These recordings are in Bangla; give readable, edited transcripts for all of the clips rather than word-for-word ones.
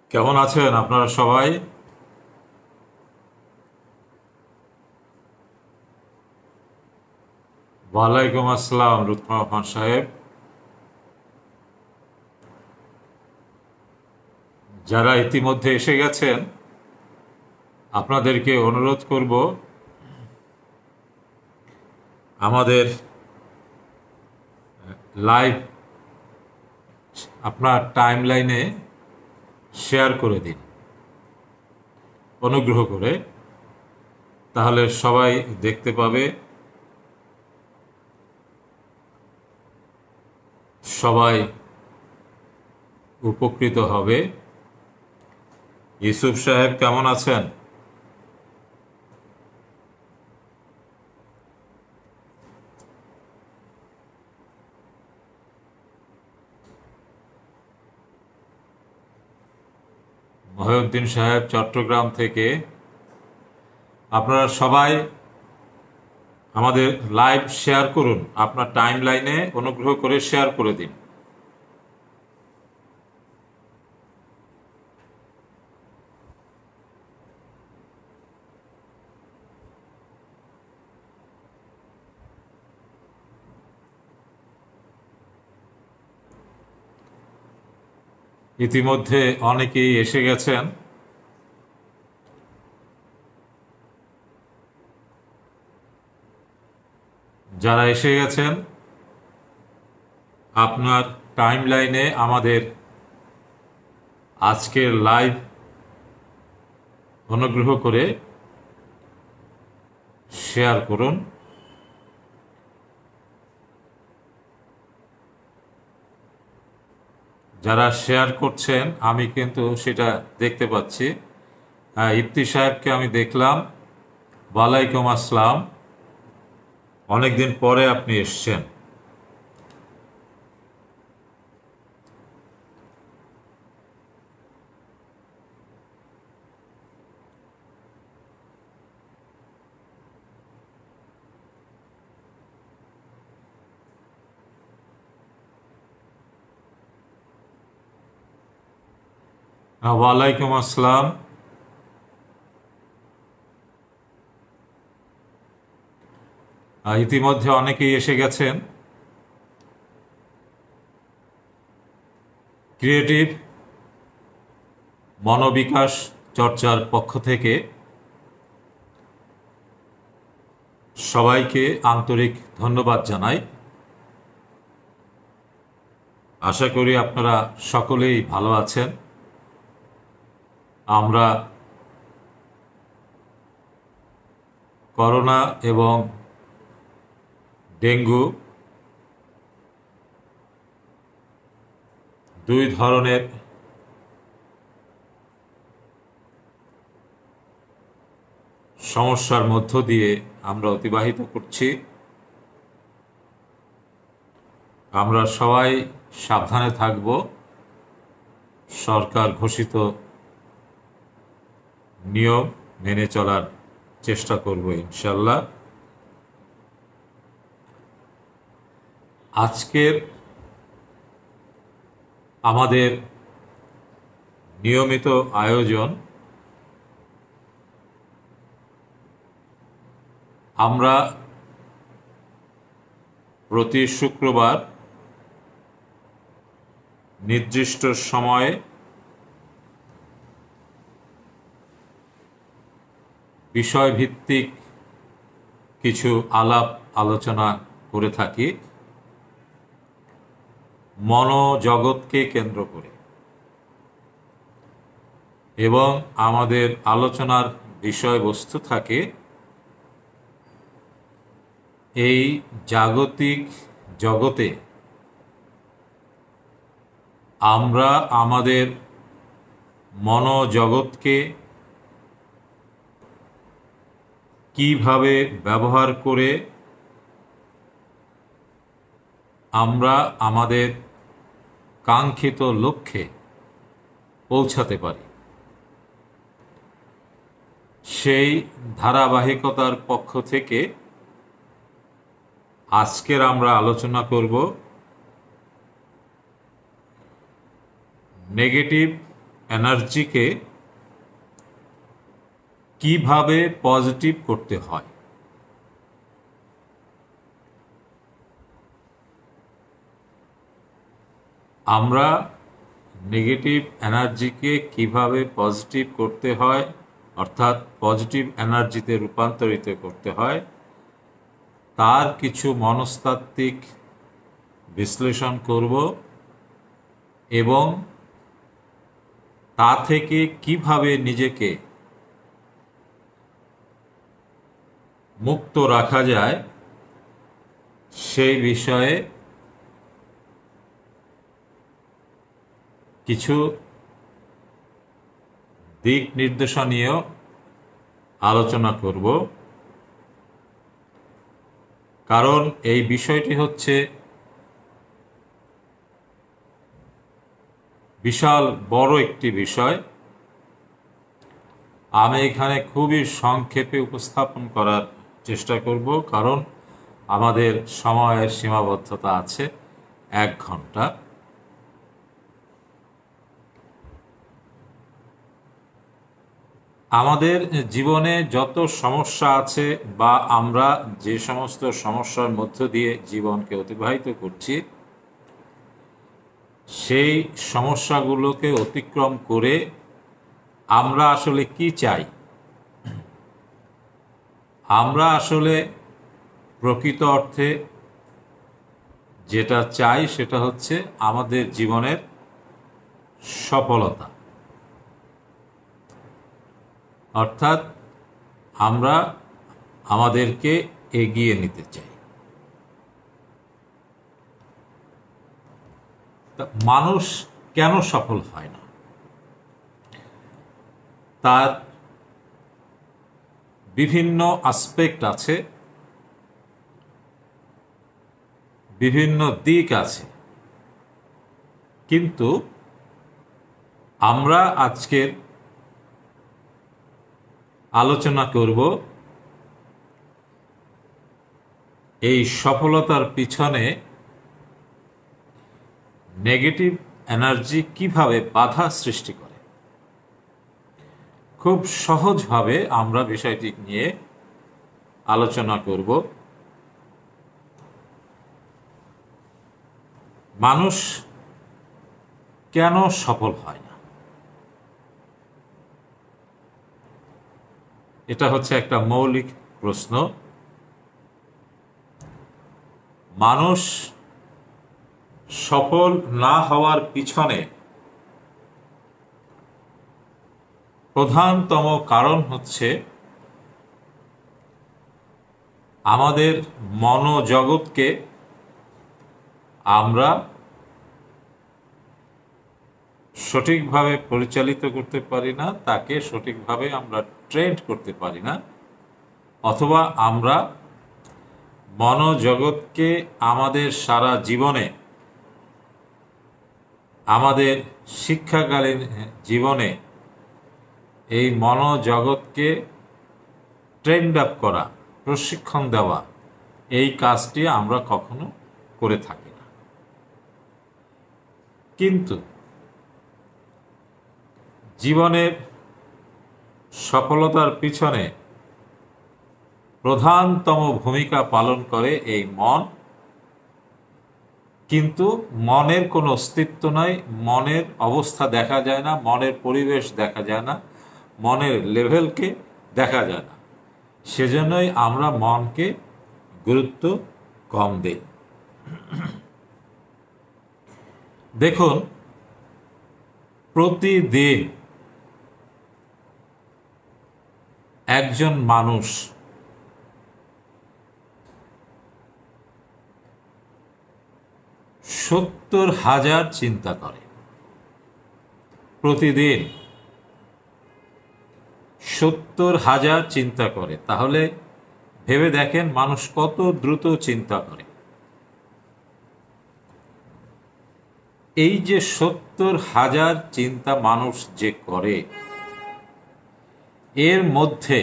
কেমন আছেন আপনারা সবাই? ওয়ালাইকুম আসসালাম লুৎফর রহমান সাহেব। যারা ইতিমধ্যে এসে গেছেন আপনাদেরকে অনুরোধ করব আমাদের লাইভ আপনার টাইমলাইনে শেয়ার করে দিন অনুগ্রহ করে, তাহলে সবাই দেখতে পাবে, সবাই উপকৃত হবে। ইউসুফ সাহেব কেমন আছেন? মহিউদ্দিন সাহেব চট্টগ্রাম থেকে। আপনারা সবাই আমাদের লাইভ শেয়ার করুন, আপনার টাইম লাইনে অনুগ্রহ করে শেয়ার করে দিন। ইতিমধ্যে অনেকেই এসে গেছেন। যারা এসে গেছেন আপনার টাইম লাইনে আমাদের আজকের লাইভ অনুগ্রহ করে শেয়ার করুন। যারা শেয়ার করছেন আমি কিন্তু সেটা দেখতে পাচ্ছি। ইফতি সাহেবকে আমি দেখলাম। ওয়ালাইকুম আসসালাম, অনেকদিন পরে আপনি এসছেন। ওয়ালাইকুম আসসালাম। ইতিমধ্যে অনেকেই এসে গেছেন। ক্রিয়েটিভ মনোবিকাশ চর্চার পক্ষ থেকে সবাইকে আন্তরিক ধন্যবাদ জানাই। আশা করি আপনারা সকলেই ভালো আছেন। আমরা করোনা এবং ডেঙ্গু দুই ধরনের সমস্যার মধ্য দিয়ে আমরা অতিবাহিত করছি। আমরা সবাই সাবধানে থাকব, সরকার ঘোষিত নিয়ম মেনে চলার চেষ্টা করব ইনশাল্লাহ। আজকের আমাদের নিয়মিত আয়োজন, আমরা প্রতি শুক্রবার নির্দিষ্ট সময়ে বিষয়ভিত্তিক কিছু আলাপ আলোচনা করে থাকি মনোজগৎকে কেন্দ্র করে, এবং আমাদের আলোচনার বিষয়বস্তু থাকে এই জাগতিক জগতে আমরা আমাদের মনোজগৎকে কিভাবে ব্যবহার করে আমরা আমাদের কাঙ্ক্ষিত লক্ষ্যে পৌঁছাতে পারি, সেই ধারাবাহিকতার পক্ষ থেকে আজকের আমরা আলোচনা করব নেগেটিভ এনার্জিকে কিভাবে পজিটিভ করতে হয়। আমরা নেগেটিভ এনার্জিকে কিভাবে পজিটিভ করতে হয়, অর্থাৎ পজিটিভ এনার্জিতে রূপান্তরিত করতে হয়, তার কিছু মনস্তাত্ত্বিক বিশ্লেষণ করব এবং তা থেকে কিভাবে নিজেকে মুক্ত রাখা যায় সেই বিষয়ে কিছু দিক নির্দেশনীয় আলোচনা করব। কারণ এই বিষয়টি হচ্ছে বিশাল বড় একটি বিষয়। আমি এখানে খুবই সংক্ষেপে উপস্থাপন করার চেষ্টা করব, কারণ আমাদের সময়ের সীমাবদ্ধতা আছে 1 ঘন্টা। আমাদের জীবনে যত সমস্যা আছে বা আমরা যে সমস্ত সমস্যার মধ্য দিয়ে জীবনকে অতিবাহিত করছি, সেই সমস্যাগুলোকে অতিক্রম করে আমরা আসলে কি চাই? আমরা আসলে প্রকৃত অর্থে যেটা চাই সেটা হচ্ছে আমাদের জীবনের সফলতা। অর্থাৎ আমরা আমাদেরকে এগিয়ে নিতে চাই। মানুষ কেন সফল হয় না? তার বিভিন্ন আসপেক্ট আছে, বিভিন্ন দিক আছে, কিন্তু আমরা আজকের আলোচনা করব এই সফলতার পিছনে নেগেটিভ এনার্জি কিভাবে বাধা সৃষ্টি করে। খুব সহজভাবে আমরা বিষয়টি নিয়ে আলোচনা করব। মানুষ কেন সফল হয় না? এটা হচ্ছে একটা মৌলিক প্রশ্ন। মানুষ সফল না হওয়ার পিছনে প্রধানতম কারণ হচ্ছে আমাদের মনোজগৎকে আমরা সঠিকভাবে পরিচালিত করতে পারি না, তাকে সঠিকভাবে আমরা ট্রেন করতে পারি না, অথবা আমরা মনোজগৎকে আমাদের সারা জীবনে, আমাদের শিক্ষাকালীন জীবনে এই মনোজগৎকে ট্রেন্ড আপ করা, প্রশিক্ষণ দেওয়া, এই কাজটি আমরা কখনো করে থাকি না। কিন্তু জীবনের সফলতার পিছনে প্রধানতম ভূমিকা পালন করে এই মন। কিন্তু মনের কোনো অস্তিত্ব নাই, মনের অবস্থা দেখা যায় না, মনের পরিবেশ দেখা যায় না, মনের লেভেলকে দেখা যায় না। সেজন্যই আমরা মনকে গুরুত্ব কম দেই। দেখুন, প্রতিদিন একজন মানুষ সত্তর হাজার চিন্তা করে। প্রতিদিন 70,000 চিন্তা করে। তাহলে ভেবে দেখেন মানুষ কত দ্রুত চিন্তা করে। এই যে 70,000 চিন্তা মানুষ যে করে, এর মধ্যে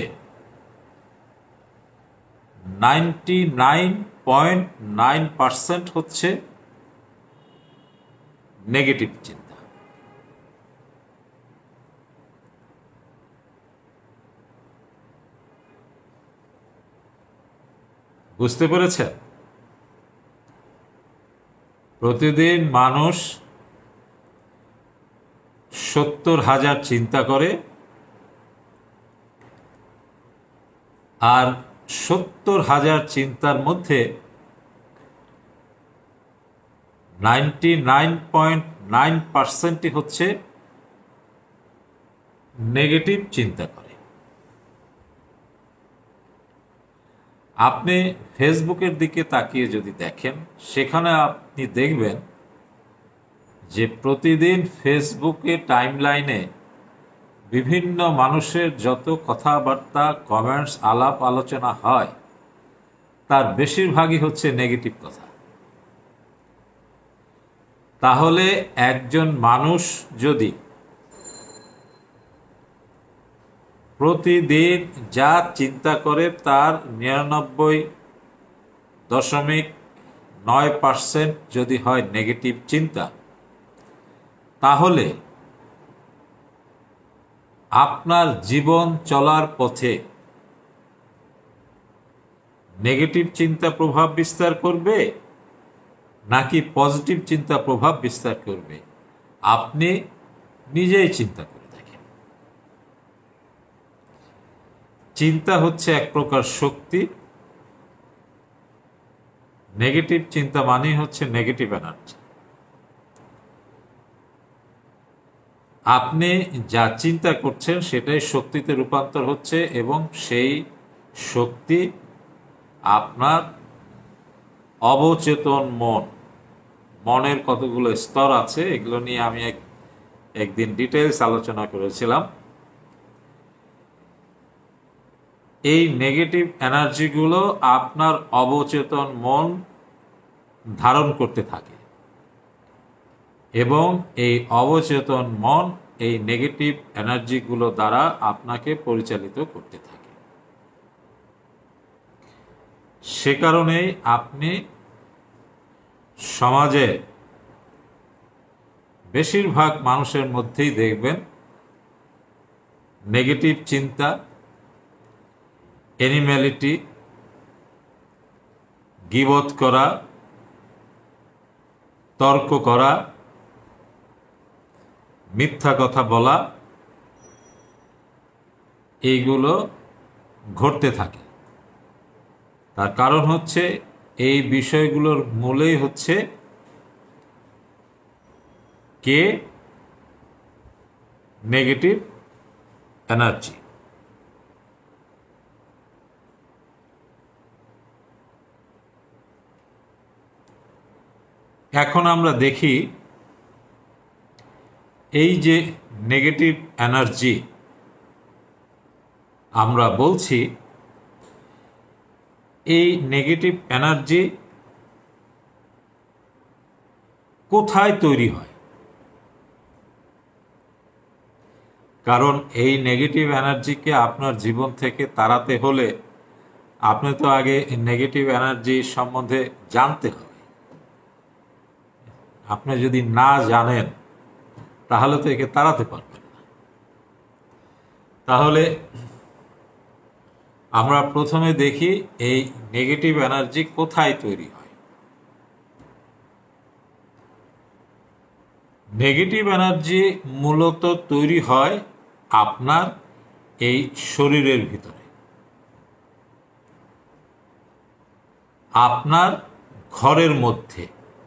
99.9% হচ্ছে নেগেটিভ চিন্তা। বুঝতে পেরেছেন? প্রতিদিন মানুষ 70,000 চিন্তা করে, আর 70,000 চিন্তার মধ্যে 99.9% হচ্ছে নেগেটিভ চিন্তা করে। আপনি ফেসবুকের দিকে তাকিয়ে যদি দেখেন, সেখানে আপনি দেখবেন যে প্রতিদিন ফেসবুকে টাইমলাইনে বিভিন্ন মানুষের যত কথাবার্তা, কমেন্টস, আলাপ আলোচনা হয়, তার বেশিরভাগই হচ্ছে নেগেটিভ কথা। তাহলে একজন মানুষ যদি প্রতিদিন যা চিন্তা করে তার 99.9% যদি হয় নেগেটিভ চিন্তা, তাহলে আপনার জীবন চলার পথে নেগেটিভ চিন্তা প্রভাব বিস্তার করবে নাকি পজিটিভ চিন্তা প্রভাব বিস্তার করবে, আপনি নিজেই চিন্তা করে দেখেন। চিন্তা হচ্ছে এক প্রকার শক্তি। নেগেটিভ চিন্তা মানেই হচ্ছে নেগেটিভ এনার্জি। আপনি যা চিন্তা করছেন সেটাই শক্তিতে রূপান্তর হচ্ছে, এবং সেই শক্তি আপনার অবচেতন মনের কতগুলো স্তর আছে, এগুলো নিয়ে আমি একদিন ডিটেলস আলোচনা করেছিলাম। এই নেগেটিভ এনার্জিগুলো আপনার অবচেতন মন ধারণ করতে থাকে, এবং এই অবচেতন মন এই নেগেটিভ এনার্জিগুলো দ্বারা আপনাকে পরিচালিত করতে থাকে। সে কারণেই আপনি সমাজে বেশিরভাগ মানুষের মধ্যেই দেখবেন নেগেটিভ চিন্তা, অ্যানিম্যালিটি, গীবত করা, তর্ক করা, মিথ্যা কথা বলা, এইগুলো ঘটতে থাকে। তার কারণ হচ্ছে এই বিষয়গুলোর মূলেই হচ্ছে কে নেগেটিভ এনার্জি। এখন আমরা দেখি এই যে নেগেটিভ এনার্জি আমরা বলছি, এই নেগেটিভ এনার্জি কোথায় তৈরি হয়? কারণ এই নেগেটিভ এনার্জিকে আপনার জীবন থেকে তাড়াতে হলে আপনি তো আগে নেগেটিভ এনার্জি সম্বন্ধে জানতে হবে। আপনি যদি না জানেন তাহলে তো একে তাড়াতে পারবেন না। তাহলে আমরা প্রথমে দেখি এই নেগেটিভ এনার্জি কোথায় তৈরি হয়। নেগেটিভ এনার্জি মূলত তৈরি হয় আপনার এই শরীরের ভিতরে, আপনার ঘরের মধ্যে।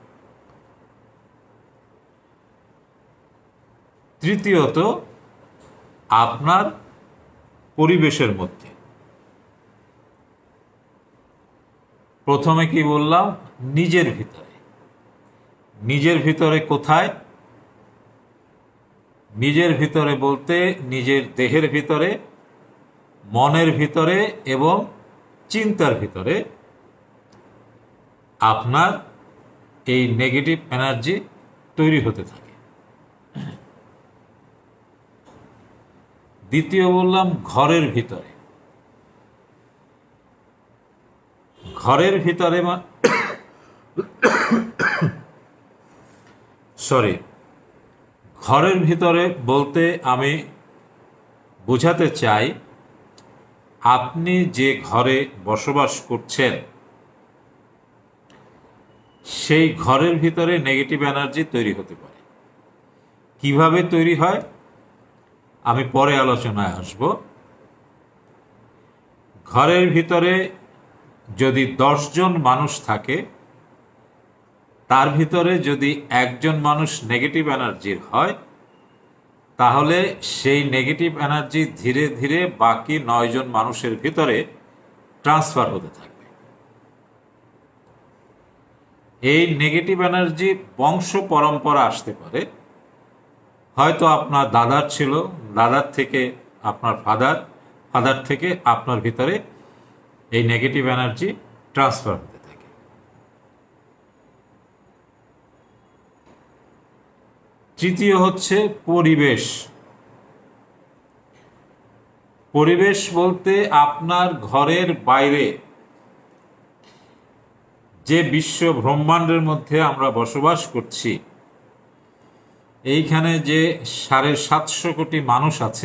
তৃতীয়ত আপনার পরিবেশের মধ্যে। প্রথমে কি বললাম? নিজের ভিতরে। নিজের ভিতরে কোথায়? নিজের ভিতরে বলতে নিজের দেহের ভিতরে, মনের ভিতরে এবং চিন্তার ভিতরে আপনার এই নেগেটিভ এনার্জি তৈরি হতে থাকে। দ্বিতীয় বললাম ঘরের ভিতরে। ঘরের ভিতরে ঘরের ভিতরে বলতে আমি বোঝাতে চাই, আপনি যে ঘরে বসবাস করছেন সেই ঘরের ভিতরে নেগেটিভ এনার্জি তৈরি হতে পারে। কিভাবে তৈরি হয় আমি পরে আলোচনায় আসব। ঘরের ভিতরে যদি 10 জন মানুষ থাকে, তার ভিতরে যদি একজন মানুষ নেগেটিভ এনার্জির হয়, তাহলে সেই নেগেটিভ এনার্জি ধীরে ধীরে বাকি 9 জন মানুষের ভিতরে ট্রান্সফার হতে থাকবে। এই নেগেটিভ এনার্জি বংশ পরম্পরা আসতে পারে। হয়তো আপনার দাদার ছিল, দাদার থেকে আপনার ফাদার থেকে আপনার ভিতরে এই নেগেটিভ এনার্জি ট্রান্সফার হতে থাকে। তৃতীয় হচ্ছে পরিবেশ। পরিবেশ বলতে আপনার ঘরের বাইরে যে বিশ্ব ব্রহ্মাণ্ডের মধ্যে আমরা বসবাস করছি, এইখানে যে 750 কোটি মানুষ আছে,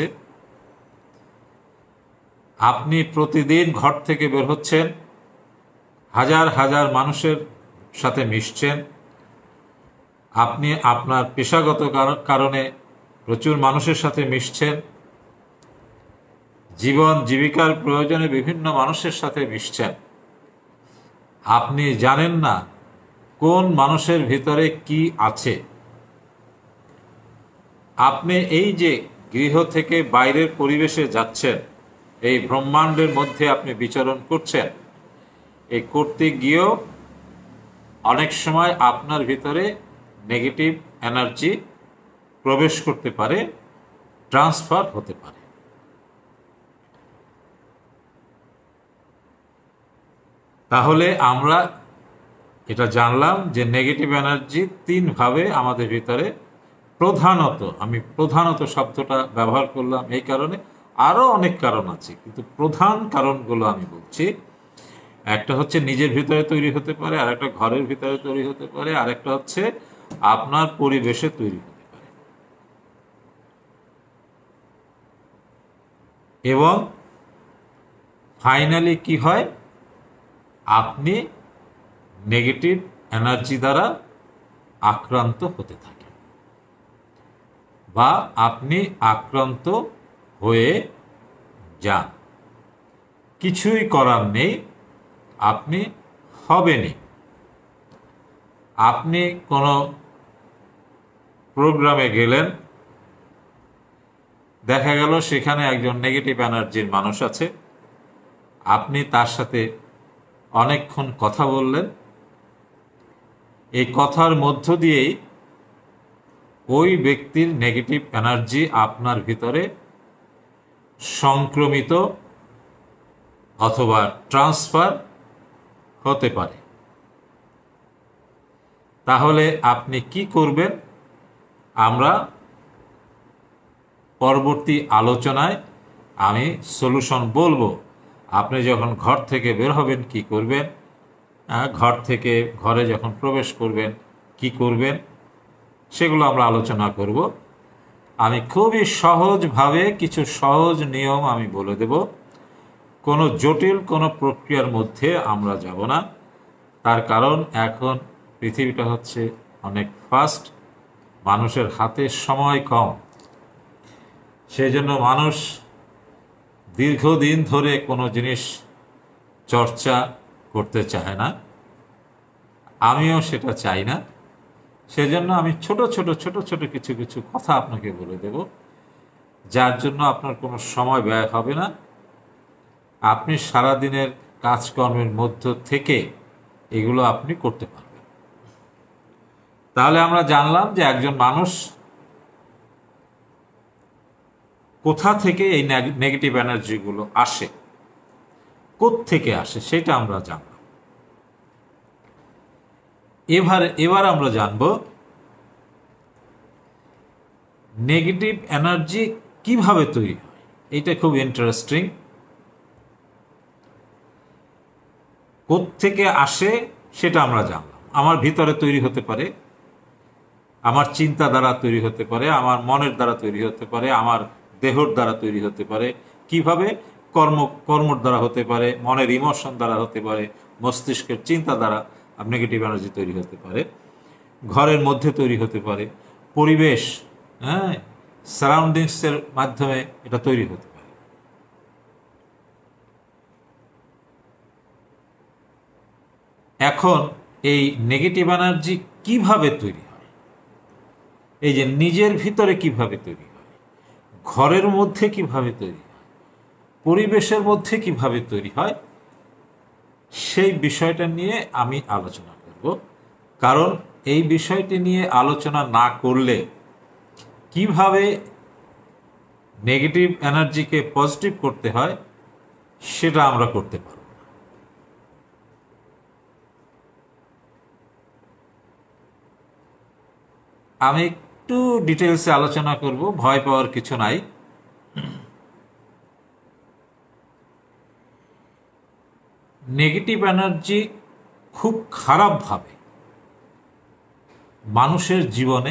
আপনি প্রতিদিন ঘর থেকে বের হচ্ছেন, হাজার হাজার মানুষের সাথে মিশছেন, আপনি আপনার পেশাগত কারণে প্রচুর মানুষের সাথে মিশছেন, জীবন জীবিকার প্রয়োজনে বিভিন্ন মানুষের সাথে মিশছেন। আপনি জানেন না কোন মানুষের ভিতরে কি আছে। আপনি এই যে গৃহ থেকে বাইরের পরিবেশে যাচ্ছেন, এই ব্রহ্মাণ্ডের মধ্যে আপনি বিচরণ করছেন, এই করতে গিয়েও অনেক সময় আপনার ভিতরে নেগেটিভ এনার্জি প্রবেশ করতে পারে, ট্রান্সফার হতে পারে। তাহলে আমরা এটা জানলাম যে নেগেটিভ এনার্জি 3 ভাবে আমাদের ভিতরে, আমি প্রধানত শব্দটা ব্যবহার করলাম এই কারণে, আরো অনেক কারণ আছে, কিন্তু প্রধান কারণগুলো আমি বলছি। একটা হচ্ছে নিজের ভিতরে তৈরি হতে পারে, আর একটা ঘরের ভিতরে তৈরি হতে পারে, আর একটা হচ্ছে আপনার পরিবেশে তৈরি হতে পারে। এবং ফাইনালি কি হয়, আপনি নেগেটিভ এনার্জি দ্বারা আক্রান্ত হতে থাকেন, বা আপনি আক্রান্ত হয়ে যান। কিছুই করার নেই, আপনি হবেনই। আপনি কোনো প্রোগ্রামে গেলেন, দেখা গেল সেখানে একজন নেগেটিভ এনার্জির মানুষ আছে, আপনি তার সাথে অনেকক্ষণ কথা বললেন, এই কথার মধ্য দিয়েই ওই ব্যক্তির নেগেটিভ এনার্জি আপনার ভিতরে সংক্রমিত অথবা ট্রান্সফার হতে পারে। তাহলে আপনি কি করবেন আমরা পরবর্তী আলোচনায় আমি সলিউশন বলবো। আপনি যখন ঘর থেকে বের হবেন কি করবেন, ঘর থেকে ঘরে যখন প্রবেশ করবেন কি করবেন, সেগুলো আমরা আলোচনা করব। আমি খুবই সহজভাবে কিছু সহজ নিয়ম আমি বলে দেব। কোনো জটিল কোনো প্রক্রিয়ার মধ্যে আমরা যাব না, তার কারণ এখন পৃথিবীটা হচ্ছে অনেক ফাস্ট, মানুষের হাতে সময় কম, সেজন্য মানুষ দীর্ঘদিন ধরে কোনো জিনিস চর্চা করতে চায় না, আমিও সেটা চাই না। সেজন্য আমি ছোট ছোট কিছু কথা আপনাকে বলে দেব, যার জন্য আপনার কোনো সময় ব্যয় হবে না। আপনি সারাদিনের কাজকর্মের মধ্য থেকে এগুলো আপনি করতে পারবেন। তাহলে আমরা জানলাম যে একজন মানুষ কোথা থেকে এই নেগেটিভ এনার্জিগুলো আসে, কোত্থেকে আসে সেটা আমরা জানলাম। এবার আমরা জানব নেগেটিভ এনার্জি কিভাবে তৈরি হয়। এটা খুব ইন্টারেস্টিং। কোত্থেকে আসে সেটা আমরা জানলাম। আমার ভিতরে তৈরি হতে পারে, আমার চিন্তা দ্বারা তৈরি হতে পারে, আমার মনের দ্বারা তৈরি হতে পারে, আমার দেহর দ্বারা তৈরি হতে পারে। কিভাবে? কর্মর দ্বারা হতে পারে, মনের ইমোশন দ্বারা হতে পারে, মস্তিষ্কের চিন্তা দ্বারা নেগেটিভ এনার্জি তৈরি হতে পারে, ঘরের মধ্যে তৈরি হতে পারে, পরিবেশ, হ্যাঁ, সারাউন্ডিংসের মাধ্যমে এটা তৈরি হতে পারে। এখন এই নেগেটিভ এনার্জি কিভাবে তৈরি হয়, এই যে নিজের ভিতরে কিভাবে তৈরি হয়, ঘরের মধ্যে কিভাবে তৈরি হয়, পরিবেশের মধ্যে কিভাবে তৈরি হয়, সেই বিষয়টা নিয়ে আমি আলোচনা করব। কারণ এই বিষয়টি নিয়ে আলোচনা না করলে কিভাবে নেগেটিভ এনার্জিকে পজিটিভ করতে হয় সেটা আমরা করতে পারব না। আমি একটু ডিটেলসে আলোচনা করব, ভয় পাওয়ার কিছু নাই। নেগেটিভ এনার্জি খুব খারাপভাবে মানুষের জীবনে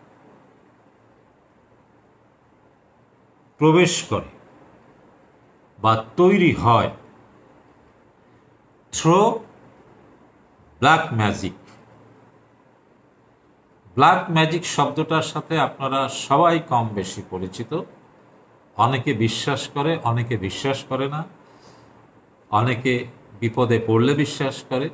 প্রবেশ করে বা তৈরি হয় through black magic. Black magic শব্দটার সাথে আপনারা সবাই কম বেশি পরিচিত। অনেকে বিশ্বাস করে, অনেকে বিশ্বাস করে না, অনেকে বিপদে পড়লে বিশ্বাস করে।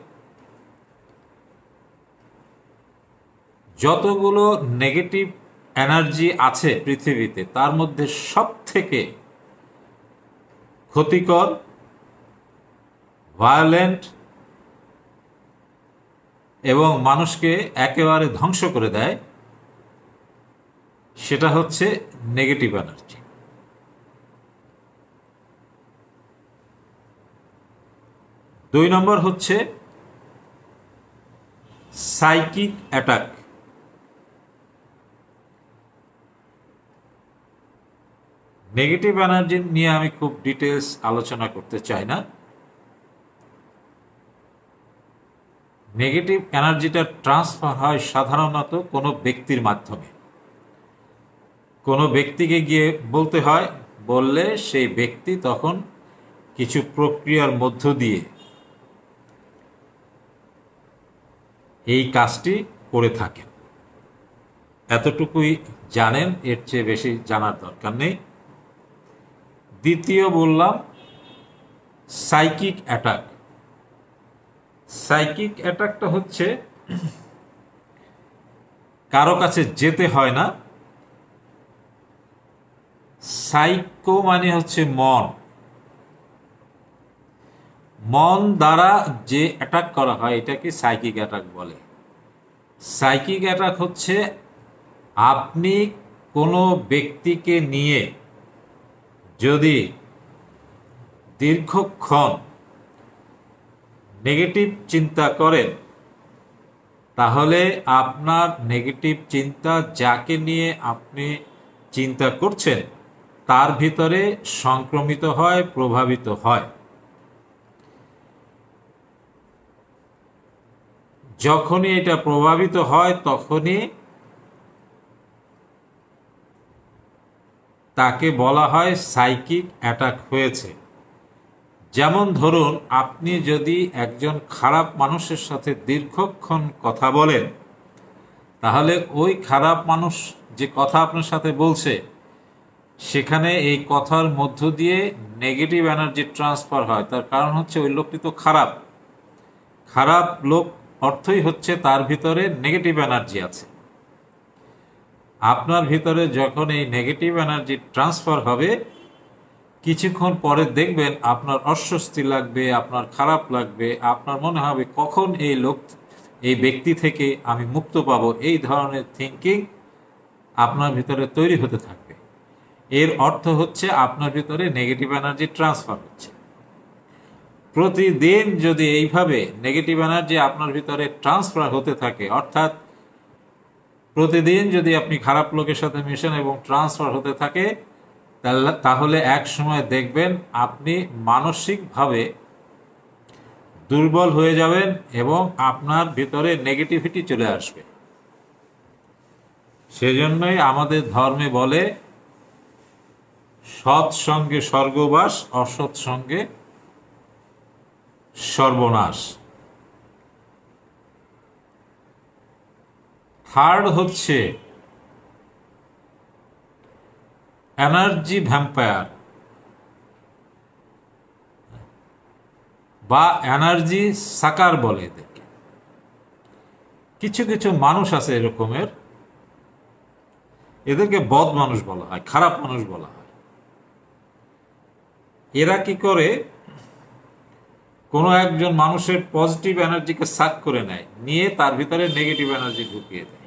যতগুলো নেগেটিভ এনার্জি আছে পৃথিবীতে তার মধ্যে সবথেকে ক্ষতিকর, ভায়োলেন্ট এবং মানুষকে একেবারে ধ্বংস করে দেয় সেটা হচ্ছে নেগেটিভ এনার্জি। দুই নম্বর হচ্ছে সাইকিক অ্যাটাক। নেগেটিভ এনার্জি নিয়ে আমি খুব ডিটেলস আলোচনা করতে চাই না। নেগেটিভ এনার্জিটা ট্রান্সফার হয় সাধারণত কোনো ব্যক্তির মাধ্যমে। কোনো ব্যক্তিকে গিয়ে বলতে হয়, বললে সেই ব্যক্তি তখন কিছু প্রক্রিয়ার মধ্য দিয়ে এই কাজটি করে থাকেন। এতটুকুই জানেন, এর চেয়ে বেশি জানার দরকার নেই। দ্বিতীয় বললাম সাইকিক অ্যাটাক। সাইকিক অ্যাটাকটা হচ্ছে কারো কাছে যেতে হয় না। সাইকো মানে হচ্ছে মন, মন দ্বারা যে অ্যাটাক করা হয় এটাকে সাইকিক অ্যাটাক বলে। সাইকিক অ্যাটাক হচ্ছে আপনি কোনো ব্যক্তিকে নিয়ে যদি দীর্ঘক্ষণ নেগেটিভ চিন্তা করেন তাহলে আপনার নেগেটিভ চিন্তা, যাকে নিয়ে আপনি চিন্তা করছেন, তার ভিতরে সংক্রমিত হয়, প্রভাবিত হয়। যখনই এটা প্রভাবিত হয় তখনই তাকে বলা হয় সাইকিক অ্যাটাক হয়েছে। যেমন ধরুন, আপনি যদি একজন খারাপ মানুষের সাথে দীর্ঘক্ষণ কথা বলেন, তাহলে ওই খারাপ মানুষ যে কথা আপনার সাথে বলছে সেখানে এই কথার মধ্য দিয়ে নেগেটিভ এনার্জি ট্রান্সফার হয়। তার কারণ হচ্ছে ওই লোকটি তো খারাপ। খারাপ লোক অর্থই হচ্ছে তার ভিতরে নেগেটিভ এনার্জি আছে। আপনার ভিতরে যখন এই নেগেটিভ এনার্জি ট্রান্সফার হবে, কিছুক্ষণ পরে দেখবেন আপনার অস্বস্তি লাগবে, আপনার খারাপ লাগবে, আপনার মনে হবে কখন এই ব্যক্তি থেকে আমি মুক্ত পাবো। এই ধরনের থিঙ্কিং আপনার ভিতরে তৈরি হতে থাকবে। এর অর্থ হচ্ছে আপনার ভিতরে নেগেটিভ এনার্জি ট্রান্সফার হচ্ছে। প্রতিদিন যদি এইভাবে নেগেটিভ এনার্জি আপনার ভিতরে ট্রান্সফার হতে থাকে, অর্থাৎ প্রতিদিন যদি আপনি খারাপ লোকের সাথে মিশেন এবং ট্রান্সফার হতে থাকে, তাহলে এক সময় দেখবেন আপনি মানসিকভাবে দুর্বল হয়ে যাবেন এবং আপনার ভিতরে নেগেটিভিটি চলে আসবে। সেজন্যই আমাদের ধর্মে বলে, সৎ সঙ্গে স্বর্গবাস, অসৎ সঙ্গে সর্বনাশ। থার্ড হচ্ছে এনার্জি ভ্যাম্পায়ার বা এনার্জি সাকার বলে এদেরকে। কিছু কিছু মানুষ আছে এরকমের, এদেরকে বদ মানুষ বলা হয়, খারাপ মানুষ বলা হয়। এরা কি করে, কোনো একজন মানুষের পজিটিভ এনার্জিকে সাক করে নেয়, নিয়ে তার ভিতরে নেগেটিভ এনার্জি ঢুকিয়ে দেয়।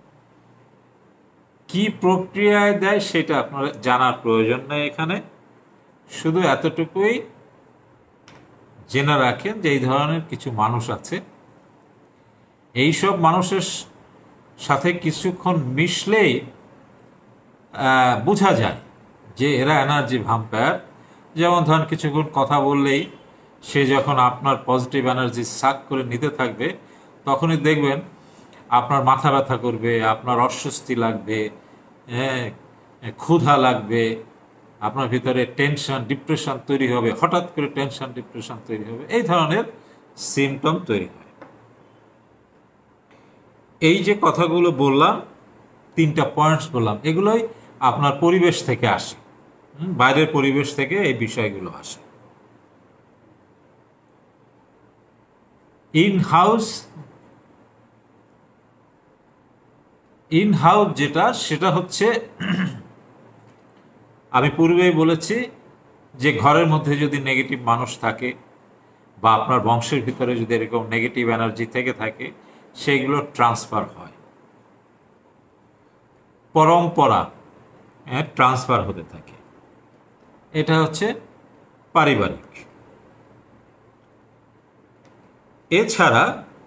কি প্রক্রিয়ায় দেয় সেটা আপনার জানার প্রয়োজন নেই এখানে, শুধু এতটুকুই জেনে রাখেন যে এই ধরনের কিছু মানুষ আছে। এইসব মানুষের সাথে কিছুক্ষণ মিশলেই বোঝা যায় যে এরা এনার্জি ভ্যাম্পায়ার। যেমন ধরেন কিছুক্ষণ কথা বললেই সে যখন আপনার পজিটিভ এনার্জি সাক করে নিতে থাকবে, তখনই দেখবেন আপনার মাথা ব্যথা করবে, আপনার অস্বস্তি লাগবে, ক্ষুধা লাগবে, আপনার ভিতরে টেনশন ডিপ্রেশন তৈরি হবে, হঠাৎ করে টেনশন ডিপ্রেশন তৈরি হবে, এই ধরনের সিমটম তৈরি হয়। এই যে কথাগুলো বললাম, 3টা পয়েন্টস বললাম, এগুলোই আপনার পরিবেশ থেকে আসে, বাইরের পরিবেশ থেকে এই বিষয়গুলো আসে। ইন হাউস যেটা, সেটা হচ্ছে আমি পূর্বেই বলেছি যে ঘরের মধ্যে যদি নেগেটিভ মানুষ থাকে বা আপনার বংশের ভিতরে যদি এরকম নেগেটিভ এনার্জি থেকে থাকে, সেগুলো ট্রান্সফার হয়, পরম্পরা ট্রান্সফার হতে থাকে। এটা হচ্ছে পারিবারিক। এছাড়া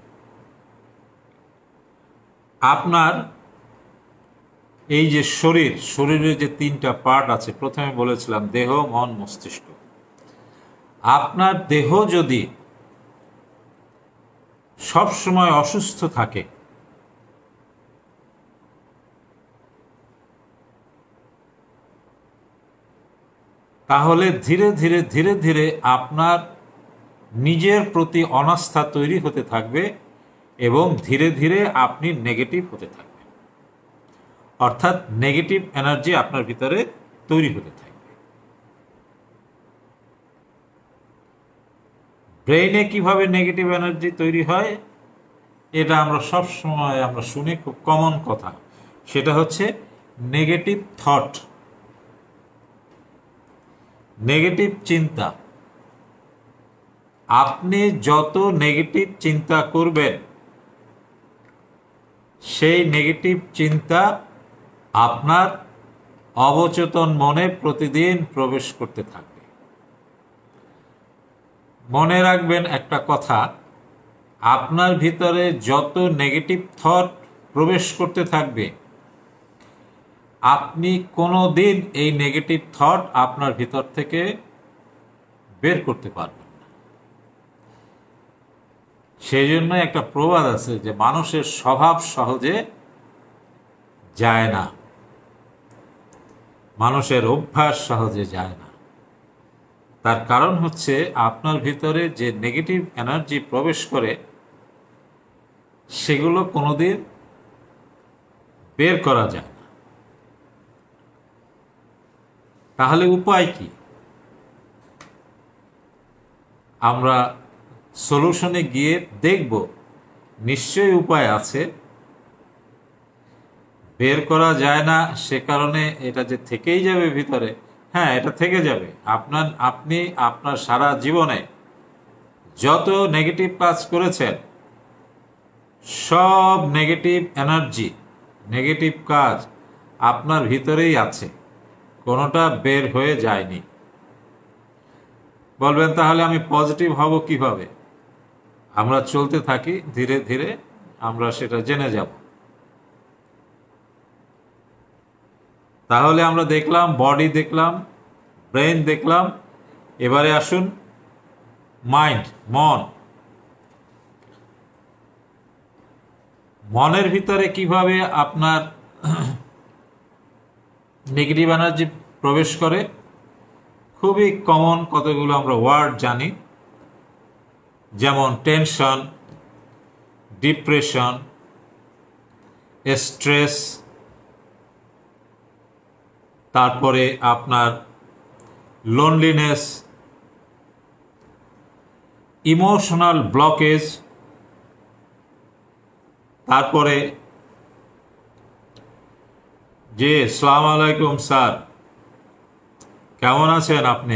আপনার এই যে শরীরের যে 3টা পার্ট আছে, প্রথমে বলেছিলাম দেহ, মন, মস্তিষ্ক। আপনার দেহ যদি সব সময় অসুস্থ থাকে, তাহলে ধীরে ধীরে ধীরে ধীরে আপনার নিজের প্রতি অনাস্থা তৈরি হতে থাকবে এবং ধীরে ধীরে আপনি নেগেটিভ হতে থাকবেন। অর্থাৎ নেগেটিভ এনার্জি আপনার ভিতরে তৈরি হতে থাকবে। ব্রেইনে কিভাবে নেগেটিভ এনার্জি তৈরি হয়, এটা আমরা সব সময় আমরা শুনি, খুব কমন কথা। সেটা হচ্ছে নেগেটিভ থট, নেগেটিভ চিন্তা। আপনি যত নেগেটিভ চিন্তা করবেন, সেই নেগেটিভ চিন্তা আপনার অবচেতন মনে প্রতিদিন প্রবেশ করতে থাকবে। মনে রাখবেন একটা কথা, আপনার ভিতরে যত নেগেটিভ থট প্রবেশ করতে থাকবে, আপনি কোনোদিন এই নেগেটিভ থট আপনার ভিতর থেকে বের করতে পারবেন না। সেই জন্য একটা প্রবাদ আছে যে মানুষের স্বভাব সহজে যায় না, মানুষের অভ্যাস সহজে যায় না। তার কারণ হচ্ছে আপনার ভিতরে যে নেগেটিভ এনার্জি প্রবেশ করে, সেগুলো কোনোদিন বের করা যায় না। তাহলে উপায় কি? আমরা সলিউশনে গিয়ে দেখব নিশ্চয়ই উপায় আছে। বের করা যায় না সে কারণে এটা যে থেকেই যাবে ভিতরে, হ্যাঁ, এটা থেকে যাবে। আপনি আপনার সারা জীবনে যত নেগেটিভ কাজ করেছেন, সব নেগেটিভ এনার্জি, নেগেটিভ কাজ আপনার ভিতরেই আছে, কোনোটা বের হয়ে যায়নি। বলবেন তাহলে আমি পজিটিভ হব কিভাবে? আমরা চলতে থাকি, ধীরে ধীরে আমরা সেটা জেনে যাব। তাহলে আমরা দেখলাম বডি, দেখলাম ব্রেন, দেখলাম। এবারে আসুন মাইন্ড, মন। মনের ভিতরে কিভাবে আপনার নেগেটিভ এনার্জি প্রবেশ করে? খুবই কমন কতগুলো আমরা ওয়ার্ড জানি, যেমন টেনশন, ডিপ্রেশন, স্ট্রেস, তারপরে আপনার লোনলিনেস, ইমোশনাল ব্লকেজ, তারপরে যে আসসালামু আলাইকুম স্যার, কেমন আছেন আপনি?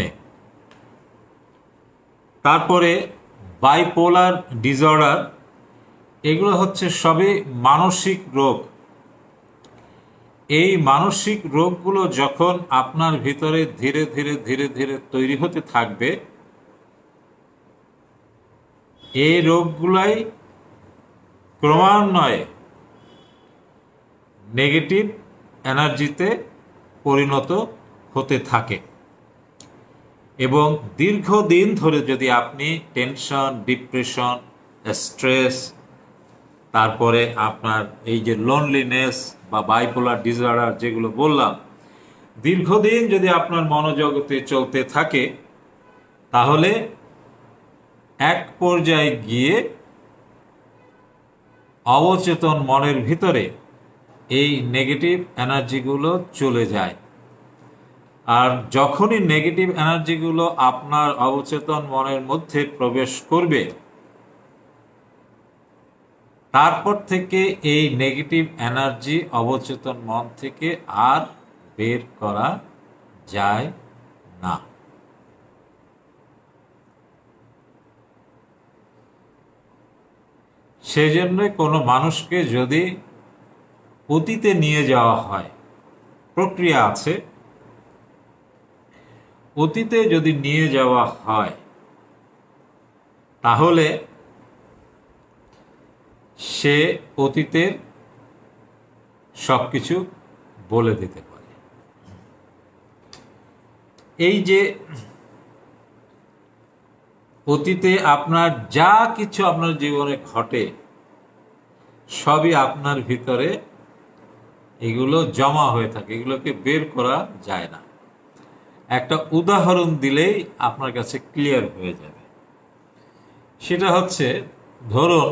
তারপরে বাইপোলার ডিসঅর্ডার, এগুলো হচ্ছে সবই মানসিক রোগ। এই মানসিক রোগগুলো যখন আপনার ভিতরে ধীরে ধীরে ধীরে ধীরে তৈরি হতে থাকবে, এই রোগগুলাই ক্রমান্বয়ে নেগেটিভ এনার্জিতে পরিণত হতে থাকে এবং দীর্ঘদিন ধরে যদি আপনি টেনশন, ডিপ্রেশন, স্ট্রেস, তারপরে আপনার এই যে লোনলিনেস বা বাইপোলার ডিসঅর্ডার যেগুলো বললাম, দীর্ঘদিন যদি আপনার মনোজগতে চলতে থাকে, তাহলে এক পর্যায়ে গিয়ে অবচেতন মনের ভিতরে এই নেগেটিভ এনার্জিগুলো চলে যায়। আর যখনই নেগেটিভ এনার্জিগুলো আপনার অবচেতন মনের মধ্যে প্রবেশ করবে, তারপর থেকে এই নেগেটিভ এনার্জি অবচেতন মন থেকে আর বের করা যায় না। সেজন্য কোনো মানুষকে যদি অতীতে নিয়ে যাওয়া হয়, প্রক্রিয়া আছে, অতীতে যদি নিয়ে যাওয়া হয় তাহলে সে অতীতের সবকিছু বলে দিতে পারে। এই যে অতীতে আপনার যা কিছু আপনার জীবনে ঘটে, সবই আপনার ভিতরে এগুলো জমা হয়ে থাকে, এগুলোকে বের করা যায় না। একটা উদাহরণ দিলেই আপনার কাছে ক্লিয়ার হয়ে যাবে। সেটা হচ্ছে, ধরুন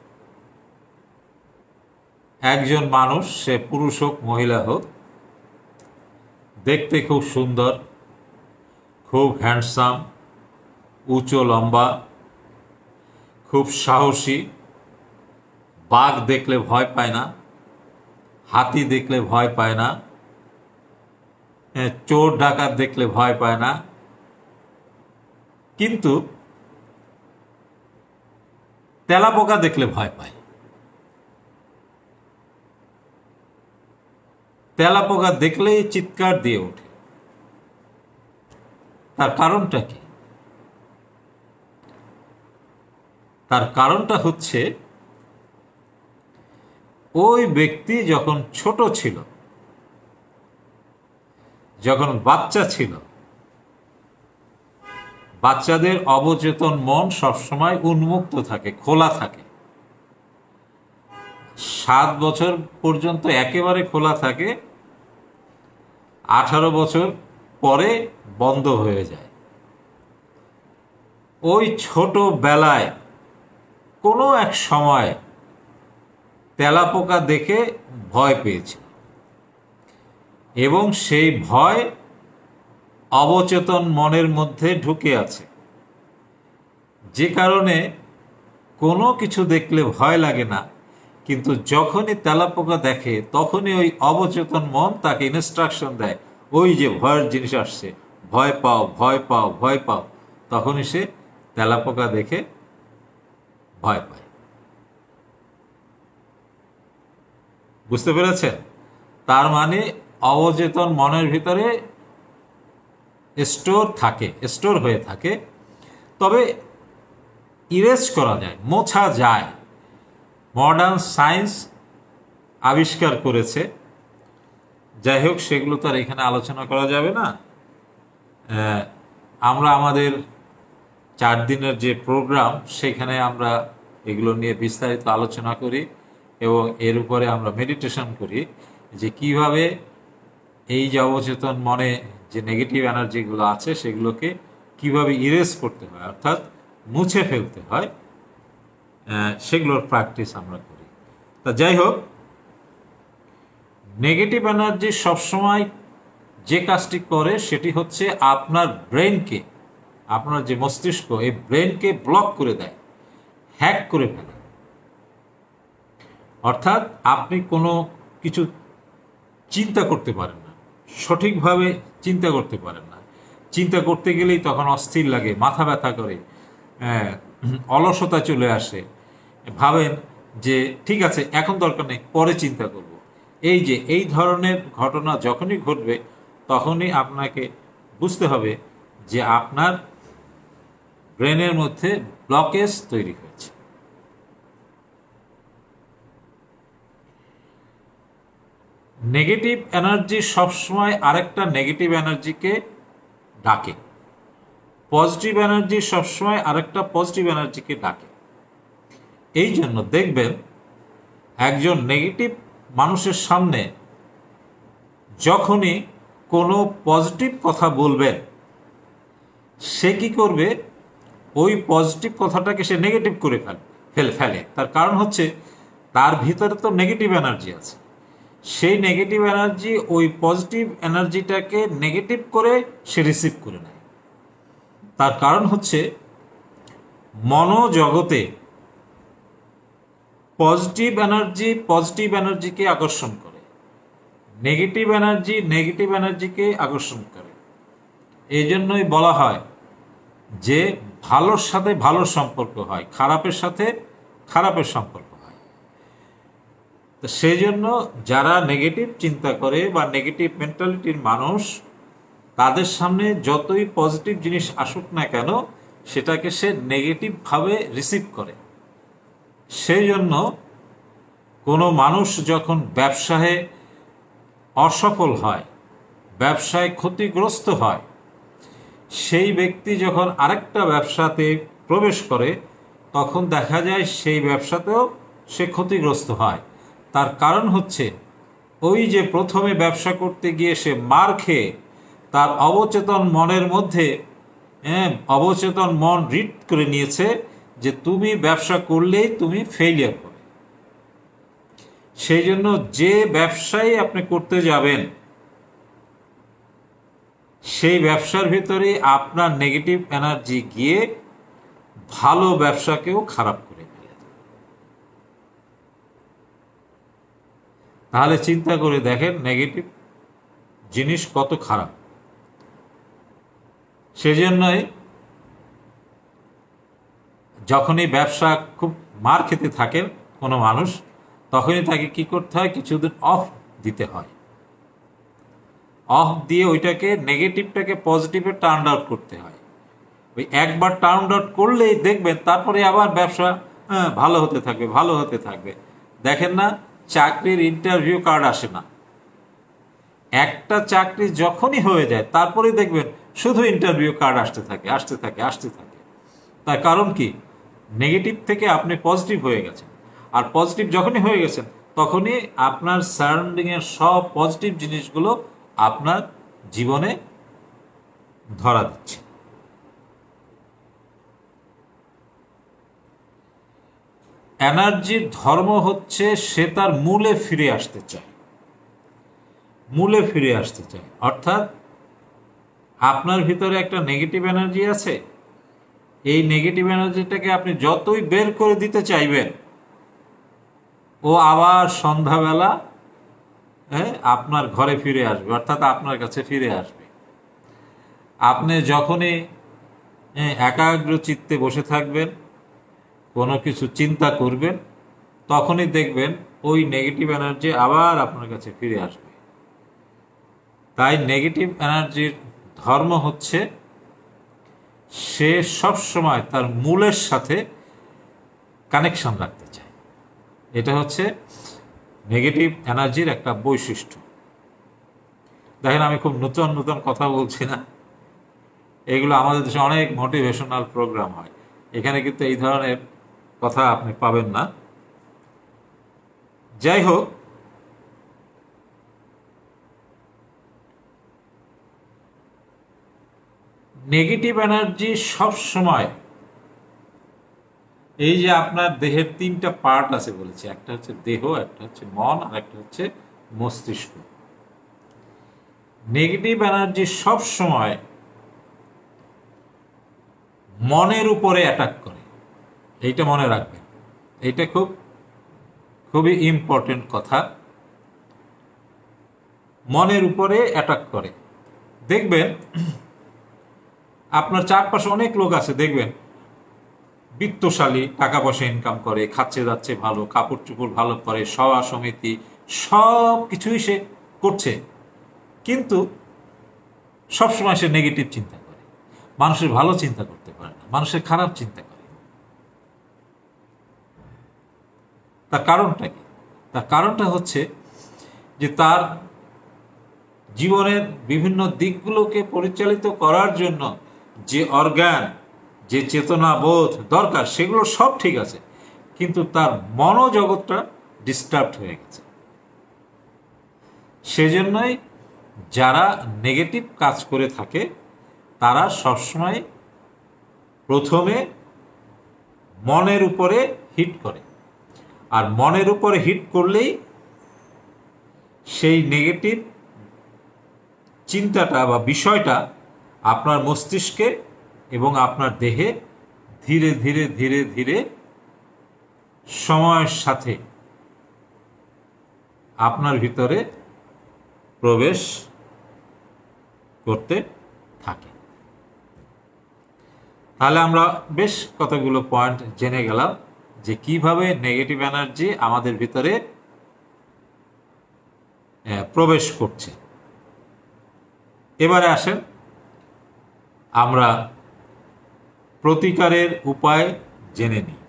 একজন মানুষ, সে পুরুষ হোক মহিলা হোক, দেখতে খুব সুন্দর, খুব হ্যান্ডসাম, উঁচু লম্বা, খুব সাহসী, বাঘ দেখলে ভয় পায় না, হাতি দেখলে ভয় পায় না, চোর ডাকাত দেখলে ভয় পায় না, কিন্তু তেলাপোকা দেখলে ভয় পায়। তেলাপোকা দেখলেই চিৎকার দিয়ে ওঠে। তার কারণটা কি? তার কারণটা হচ্ছে, ওই ব্যক্তি যখন ছোট ছিল, যখন বাচ্চা ছিল, বাচ্চাদের অবচেতন মন সবসময় উন্মুক্ত থাকে, খোলা থাকে। 7 বছর পর্যন্ত একেবারে খোলা থাকে, 18 বছর পরে বন্ধ হয়ে যায়। ওই ছোট বেলায় কোনো এক সময় তেলাপোকা দেখে ভয় পেয়েছে এবং সেই ভয় অবচেতন মনের মধ্যে ঢুকে আছে, যে কারণে কোনো কিছু দেখলে ভয় লাগে না, কিন্তু যখনই তেলাপোকা দেখে তখনই ওই অবচেতন মন তাকে ইনস্ট্রাকশন দেয়, ওই যে ভয়ের জিনিস আসছে, ভয় পাও, ভয় পাও, ভয় পাও। তখনই সে তেলাপোকা দেখে ভয় পায়। বুঝতে পেরেছেন? তার মানে অবচেতন মনের ভিতরে স্টোর হয়ে থাকে, তবে ইরেজ করা যায়, মোছা যায়। মডার্ন সায়েন্স আবিষ্কার করেছে। যাই হোক, সেগুলো তো আর এখানে আলোচনা করা যাবে না। আমরা আমাদের 4 দিনের যে প্রোগ্রাম, সেখানে আমরা এগুলো নিয়ে বিস্তারিত আলোচনা করি এবং এর উপরে আমরা মেডিটেশন করি, যে কিভাবে এই যে অবচেতন মনে যে নেগেটিভ এনার্জিগুলো আছে সেগুলোকে কিভাবে ইরেজ করতে হয়, অর্থাৎ মুছে ফেলতে হয়, সেগুলোর প্র্যাকটিস আমরা করি। তা যাই হোক, নেগেটিভ এনার্জি সবসময় যে কাজটি করে সেটি হচ্ছে আপনার ব্রেনকে, আপনার যে মস্তিষ্ক, এই ব্রেনকে ব্লক করে দেয়, হ্যাক করে ফেলে। অর্থাৎ আপনি কোনো কিছু চিন্তা করতে পারেন না, সঠিকভাবে চিন্তা করতে পারেন না। চিন্তা করতে গেলেই তখন অস্থির লাগে, মাথা ব্যথা করে, অলসতা চলে আসে, ভাবেন যে ঠিক আছে এখন দরকার নেই, পরে চিন্তা করব। এই ধরনের ঘটনা যখনই ঘটবে তখনই আপনাকে বুঝতে হবে যে আপনার ব্রেনের মধ্যে ব্লকেজ তৈরি হয়েছে। নেগেটিভ এনার্জি সবসময় আরেকটা নেগেটিভ এনার্জিকে ডাকে, পজিটিভ এনার্জি সবসময় আরেকটা পজিটিভ এনার্জিকে ডাকে। এই জন্য দেখবেন একজন নেগেটিভ মানুষের সামনে যখনই কোনো পজিটিভ কথা বলবেন, সে কি করবে, ওই পজিটিভ কথাটাকে সে নেগেটিভ করে ফেলে। তার কারণ হচ্ছে তার ভিতরে তো নেগেটিভ এনার্জি আছে, সেই নেগেটিভ এনার্জি ওই পজিটিভ এনার্জিটাকে নেগেটিভ করে সে রিসিভ করে নেয়। তার কারণ হচ্ছে মনোজগতে পজিটিভ এনার্জিকে আকর্ষণ করে, নেগেটিভ এনার্জিকে আকর্ষণ করে। এই জন্যই বলা হয় যে ভালোর সাথে ভালো সম্পর্ক হয়, খারাপের সাথে খারাপের সম্পর্ক হয়। তো সেই জন্য যারা নেগেটিভ চিন্তা করে বা নেগেটিভ মেন্টালিটির মানুষ, তাদের সামনে যতই পজিটিভ জিনিস আসুক না কেন সেটাকে সে নেগেটিভভাবে রিসিভ করে। সেই জন্য কোনো মানুষ যখন ব্যবসায় অসফল হয়, ব্যবসায় ক্ষতিগ্রস্ত হয়, সেই ব্যক্তি যখন আরেকটা ব্যবসাতে প্রবেশ করে তখন দেখা যায় সেই ব্যবসাতেও সে ক্ষতিগ্রস্ত হয়। তার কারণ হচ্ছে ওই যে প্রথমে ব্যবসা করতে গিয়ে সে মার খেয়ে তার অবচেতন মনের মধ্যে অবচেতন মন রিড করে নিয়েছে যে তুমি ব্যবসা করলেই তুমি ফেইলিয়ার হবে। সেই জন্য যে ব্যবসায় আপনি করতে যাবেন সেই ব্যবসার ভিতরে আপনার নেগেটিভ এনার্জি গিয়ে ভালো ব্যবসাকেও খারাপ করে ফেলে। তাহলে চিন্তা করে দেখেন নেগেটিভ জিনিস কত খারাপ। সেজন্যই যখনই ব্যবসা খুব মার খেতে থাকেন কোনো মানুষ, তখনই তাকে কি করতে হয়, কিছুদিন অফ দিতে হয়। অফ দিয়ে ওইটাকে নেগেটিভটাকে পজিটিভে টার্ন আউট করতে হয়। ওই একবার টার্ন আউট করলেই দেখবেন তারপরে আবার ব্যবসা ভালো হতে থাকবে। দেখেন না, চাকরির ইন্টারভিউ কার্ড আসে না, একটা চাকরি যখনই হয়ে যায় তারপরেই দেখবেন শুধু ইন্টারভিউ কার্ড আসতে থাকে। তার কারণ কি, নেগেটিভ থেকে আপনি পজিটিভ হয়ে গেছেন। আর পজিটিভ যখনই হয়ে গেছেন তখনই আপনার সারাউন্ডিংয়ের সব পজিটিভ জিনিসগুলো আপনার জীবনে ধরা দিচ্ছে। এনার্জির ধর্ম হচ্ছে সে তার মূলে ফিরে আসতে চায়। অর্থাৎ আপনার ভিতরে একটা নেগেটিভ এনার্জি আছে, এই নেগেটিভ এনার্জিটাকে আপনি যতই বের করে দিতে চাইবেন ও আবার সন্ধ্যাবেলা আপনার ঘরে ফিরে আসবে, অর্থাৎ আপনার কাছে ফিরে আসবে। আপনি যখনই একাগ্র চিত্তে বসে থাকবেন, কোনো কিছু চিন্তা করবেন, তখনই দেখবেন ওই নেগেটিভ এনার্জি আবার আপনার কাছে ফিরে আসবে। তাই নেগেটিভ এনার্জির ধর্ম হচ্ছে সে সব সময় তার মূলের সাথে কানেকশন রাখতে চায়। এটা হচ্ছে নেগেটিভ এনার্জির একটা বৈশিষ্ট্য। দেখেন আমি খুব নতুন কথা বলছি না, এগুলো আমাদের দেশে অনেক মোটিভেশনাল প্রোগ্রাম হয়, এখানে কিন্তু এই ধরনের কথা আপনি পাবেন না। যাই হোক, নেগেটিভ এনার্জি সব সময়, এই যে আপনার দেহের তিনটা পার্ট আছে বলেছি, একটা হচ্ছে দেহ, একটা হচ্ছে মন, আর একটা হচ্ছে মস্তিষ্ক। নেগেটিভ এনার্জি সব সময় মনের উপরে অ্যাটাক করে, এইটা মনে রাখবেন। এইটা খুবই ইম্পর্টেন্ট কথা। মনের উপরে অ্যাটাক করে। দেখবেন আপনার চারপাশে অনেক লোক আছে, দেখবেন বিত্তশালী, টাকা পয়সা ইনকাম করে, খাচ্ছে যাচ্ছে ভালো, কাপড় চোপড় ভালো পরে, সভা সমিতি সব কিছুই সে করছে, কিন্তু সবসময় সে নেগেটিভ চিন্তা করে, মানুষের ভালো চিন্তা করতে পারে না, মানুষের খারাপ চিন্তা করে। তার কারণটা কি? তার কারণটা হচ্ছে যে তার জীবনের বিভিন্ন দিকগুলোকে পরিচালিত করার জন্য যে অর্গান, যে চেতনা বোধ দরকার, সেগুলো সব ঠিক আছে, কিন্তু তার মনোজগৎটা ডিস্টার্বড হয়ে গেছে। সেজন্যই যারা নেগেটিভ কাজ করে থাকে তারা সবসময় প্রথমে মনের উপরে হিট করে, আর মনের উপরে হিট করলেই সেই নেগেটিভ চিন্তাটা বা বিষয়টা আপনার মস্তিষ্কে এবং আপনার দেহে ধীরে ধীরে ধীরে ধীরে সময়ের সাথে আপনার ভিতরে প্রবেশ করতে থাকে। তাহলে আমরা বেশ কতগুলো পয়েন্ট জেনে গেলাম যে কিভাবে নেগেটিভ এনার্জি আমাদের ভিতরে প্রবেশ করছে। এবারে আসেন আমরা প্রতিকারের উপায় জেনে নিই।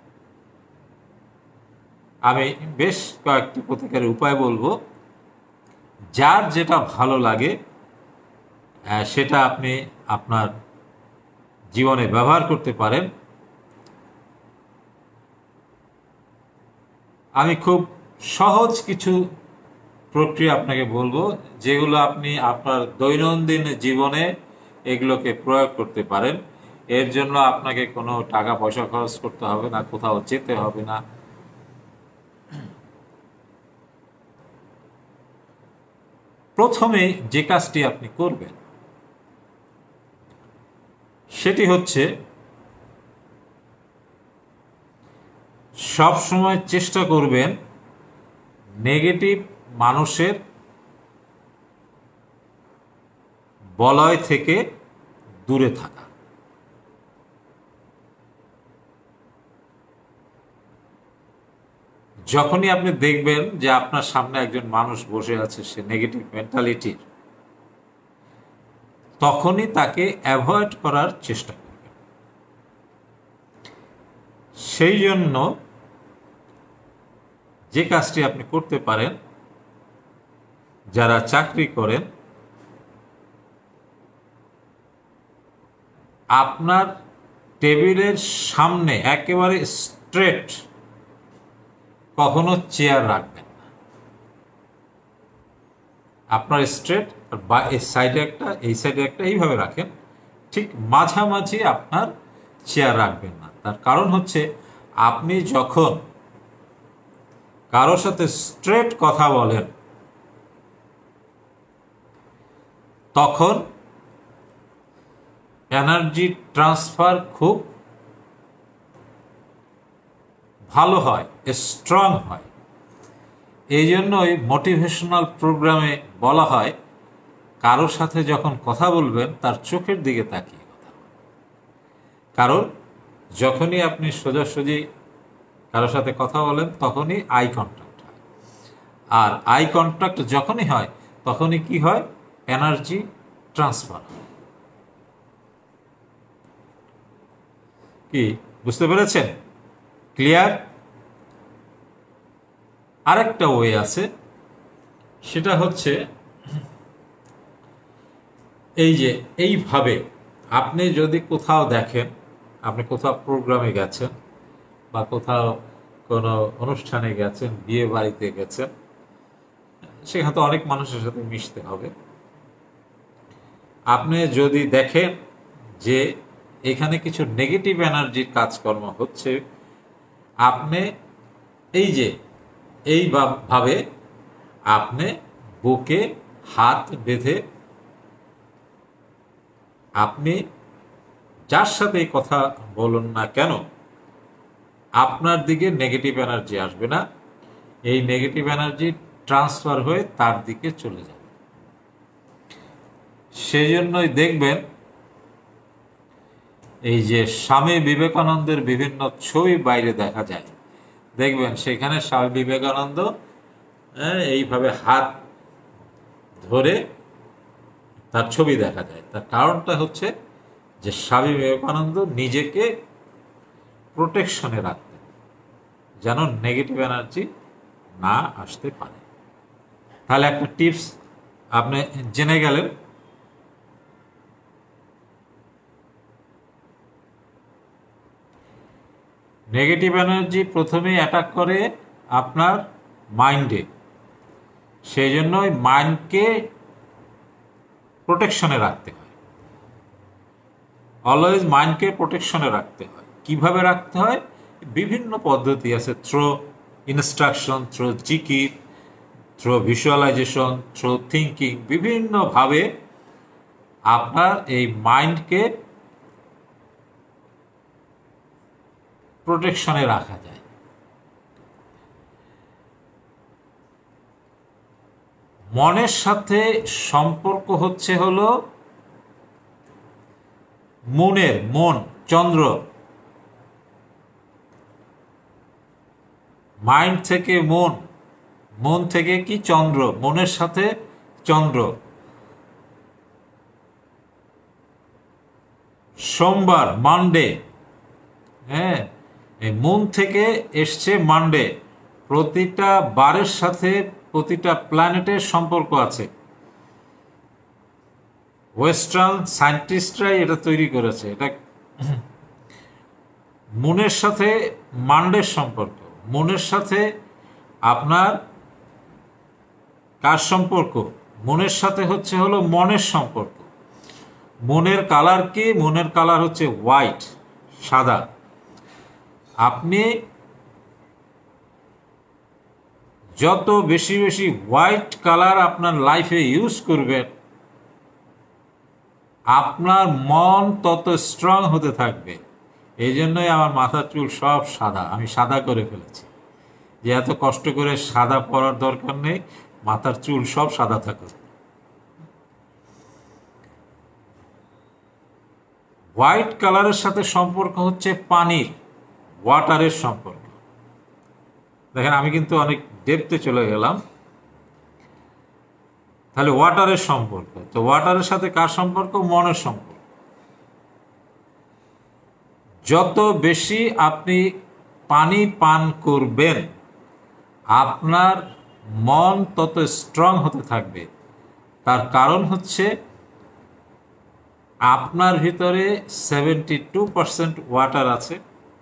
আমি বেশ কয়েকটি প্রতিকারের উপায় বলবো, যার যেটা ভালো লাগে সেটা আপনি আপনার জীবনে ব্যবহার করতে পারেন। আমি খুব সহজ কিছু প্রক্রিয়া আপনাকে বলবো, যেগুলো আপনি আপনার দৈনন্দিন জীবনে এগুলোকে প্রয়োগ করতে পারেন। এর জন্য আপনাকে কোনো টাকা পয়সা খরচ করতে হবে না, কোথাও যেতে হবে না। প্রথমে যে কাজটি আপনি করবেন সেটি হচ্ছে সব সময় চেষ্টা করবেন নেগেটিভ মানুষের বলয় থেকে দূরে থাকা। যখনই আপনি দেখবেন যে আপনার সামনে একজন মানুষ বসে আছে, সে নেগেটিভ মেন্টালিটির, তখনই তাকে অ্যাভয়েড করার চেষ্টা করবেন। সেই জন্য যে কাজটি আপনি করতে পারেন, যারা চাকরি করেন, আপনার টেবিলের সামনে একেবারে স্ট্রেট কখনো চেয়ার রাখবেন না। আপনার স্ট্রেট বা এই সাইডে একটা, এই সাইডে একটা, এইভাবে রাখেন। ঠিক মাঝামাঝি আপনার চেয়ার রাখবেন না। তার কারণ হচ্ছে আপনি যখন কারোর সাথে স্ট্রেট কথা বলেন তখন এনার্জি ট্রান্সফার খুব ভালো হয়, স্ট্রং হয়। এই জন্যই মোটিভেশনাল প্রোগ্রামে বলা হয় কারোর সাথে যখন কথা বলবেন তার চোখের দিকে তাকিয়ে কথা বলবেন। কারণ যখনই আপনি সোজাসুজি কারোর সাথে কথা বলেন তখনই আই কন্ট্যাক্ট হয়, আর আই কন্ট্যাক্ট যখনই হয় তখনই কি হয়? এনার্জি ট্রান্সফার হয়। কি বুঝতে পেরেছেন? ক্লিয়ার? আরেকটা ওয়ে আছে, সেটা হচ্ছে এই যে এইভাবে আপনি যদি কোথাও দেখেন, আপনি কোথাও প্রোগ্রামে গেছেন বা কোথাও কোনো অনুষ্ঠানে গেছেন, বিয়ে বাড়িতে গেছেন, সেখানে তো অনেক মানুষের সাথে মিশতে হবে। আপনি যদি দেখেন যে এখানে কিছু নেগেটিভ এনার্জির কাজকর্ম হচ্ছে, আপনি এই যে এইভাবে আপনি বুকে হাত বেঁধে আপনি যার সাথে কথা বলুন না কেন, আপনার দিকে নেগেটিভ এনার্জি আসবে না, এই নেগেটিভ এনার্জি ট্রান্সফার হয়ে তার দিকে চলে যাবে। সেই জন্যই দেখবেন এই যে স্বামী বিবেকানন্দের বিভিন্ন ছবি বাইরে দেখা যায়, দেখবেন সেখানে স্বামী বিবেকানন্দ এইভাবে হাত ধরে তার ছবি দেখা যায়। তার কারণটা হচ্ছে যে স্বামী বিবেকানন্দ নিজেকে প্রোটেকশনে রাখতেন, যেন নেগেটিভ এনার্জি না আসতে পারে। তাহলে একটা টিপস আপনি জেনে গেলেন। নেগেটিভ এনার্জি প্রথমেই অ্যাটাক করে আপনার মাইন্ডে, সেই জন্য মাইন্ডকে প্রোটেকশনে রাখতে হয়। অলওয়েজ মাইন্ডকে প্রোটেকশনে রাখতে হয়। কিভাবে রাখতে হয়? বিভিন্ন পদ্ধতি আছে, থ্রো ইনস্ট্রাকশন, থ্রো জিকির, থ্রো ভিজুয়ালাইজেশন, থ্রো থিঙ্কিং, বিভিন্নভাবে আপনার এই মাইন্ডকে প্রোটেকশনে রাখা যায়। মনের সাথে সম্পর্ক হচ্ছে হলো মন, চন্দ্র। মাইন্ড থেকে মন থেকে কি চন্দ্র, মনের সাথে চন্দ্র। সোমবার, মানডে, হ্যাঁ, এই মন থেকে এসছে মানডে। প্রতিটা বারের সাথে প্রতিটা প্ল্যানেটের সম্পর্ক আছে। ওয়েস্টার্ন সায়েন্টিস্টরাই এটা তৈরি করেছে। এটা মুনের সাথে মান্ডের সম্পর্ক, মুনের সাথে আপনার কার সম্পর্ক? মনের সাথে হচ্ছে হলো মনের সম্পর্ক। মনের কালার কি? মনের কালার হচ্ছে হোয়াইট, সাদা। আপনি যত বেশি বেশি হোয়াইট কালার আপনার লাইফে ইউজ করবেন, আপনার মন তত স্ট্রং হতে থাকবে। এই জন্যই আমার মাথার চুল সব সাদা, আমি সাদা করে ফেলেছি, যে এত কষ্ট করে সাদা পরার দরকার নেই, মাথার চুল সব সাদা থাকুক। হোয়াইট কালারের সাথে সম্পর্ক হচ্ছে পানির, ওয়াটারের সম্পর্ক। দেখেন আমি কিন্তু অনেক ডেপথে চলে গেলাম। তাহলে ওয়াটারের সম্পর্ক, তো ওয়াটারের সাথে কার সম্পর্ক? মনের সম্পর্ক। যত বেশি আপনি পানি পান করবেন, আপনার মন তত স্ট্রং হতে থাকবে। তার কারণ হচ্ছে আপনার ভিতরে 72% ওয়াটার আছে,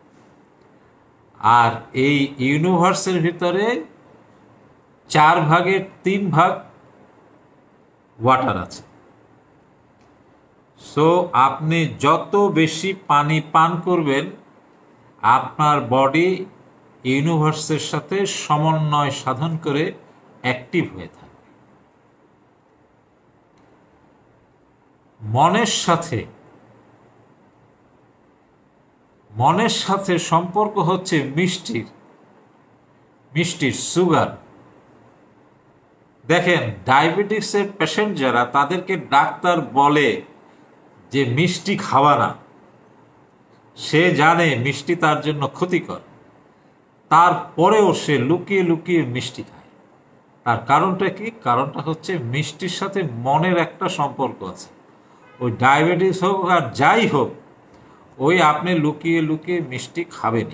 আর এই ইউনিভার্সের ভিতরে 4 ভাগের 3 ভাগ ওয়াটার আছে। সো আপনি যত বেশি পানি পান করবেন, আপনার বডি ইউনিভার্সের সাথে সমন্বয় সাধন করে অ্যাক্টিভ হয়ে থাকবে। মনের সাথে সম্পর্ক হচ্ছে মিষ্টির সুগার। দেখেন ডায়াবেটিক্সের পেশেন্ট যারা, তাদেরকে ডাক্তার বলে যে মিষ্টি খাওয়া না। সে জানে মিষ্টি তার জন্য ক্ষতিকর, তারপরেও সে লুকিয়ে লুকিয়ে মিষ্টি খায়। তার কারণটা কি? কারণটা হচ্ছে মিষ্টির সাথে মনের একটা সম্পর্ক আছে। ওই ডায়াবেটিস হোক আর যাই হোক, ওই আপনি লুকিয়ে লুকিয়ে মিষ্টি খাবেনই।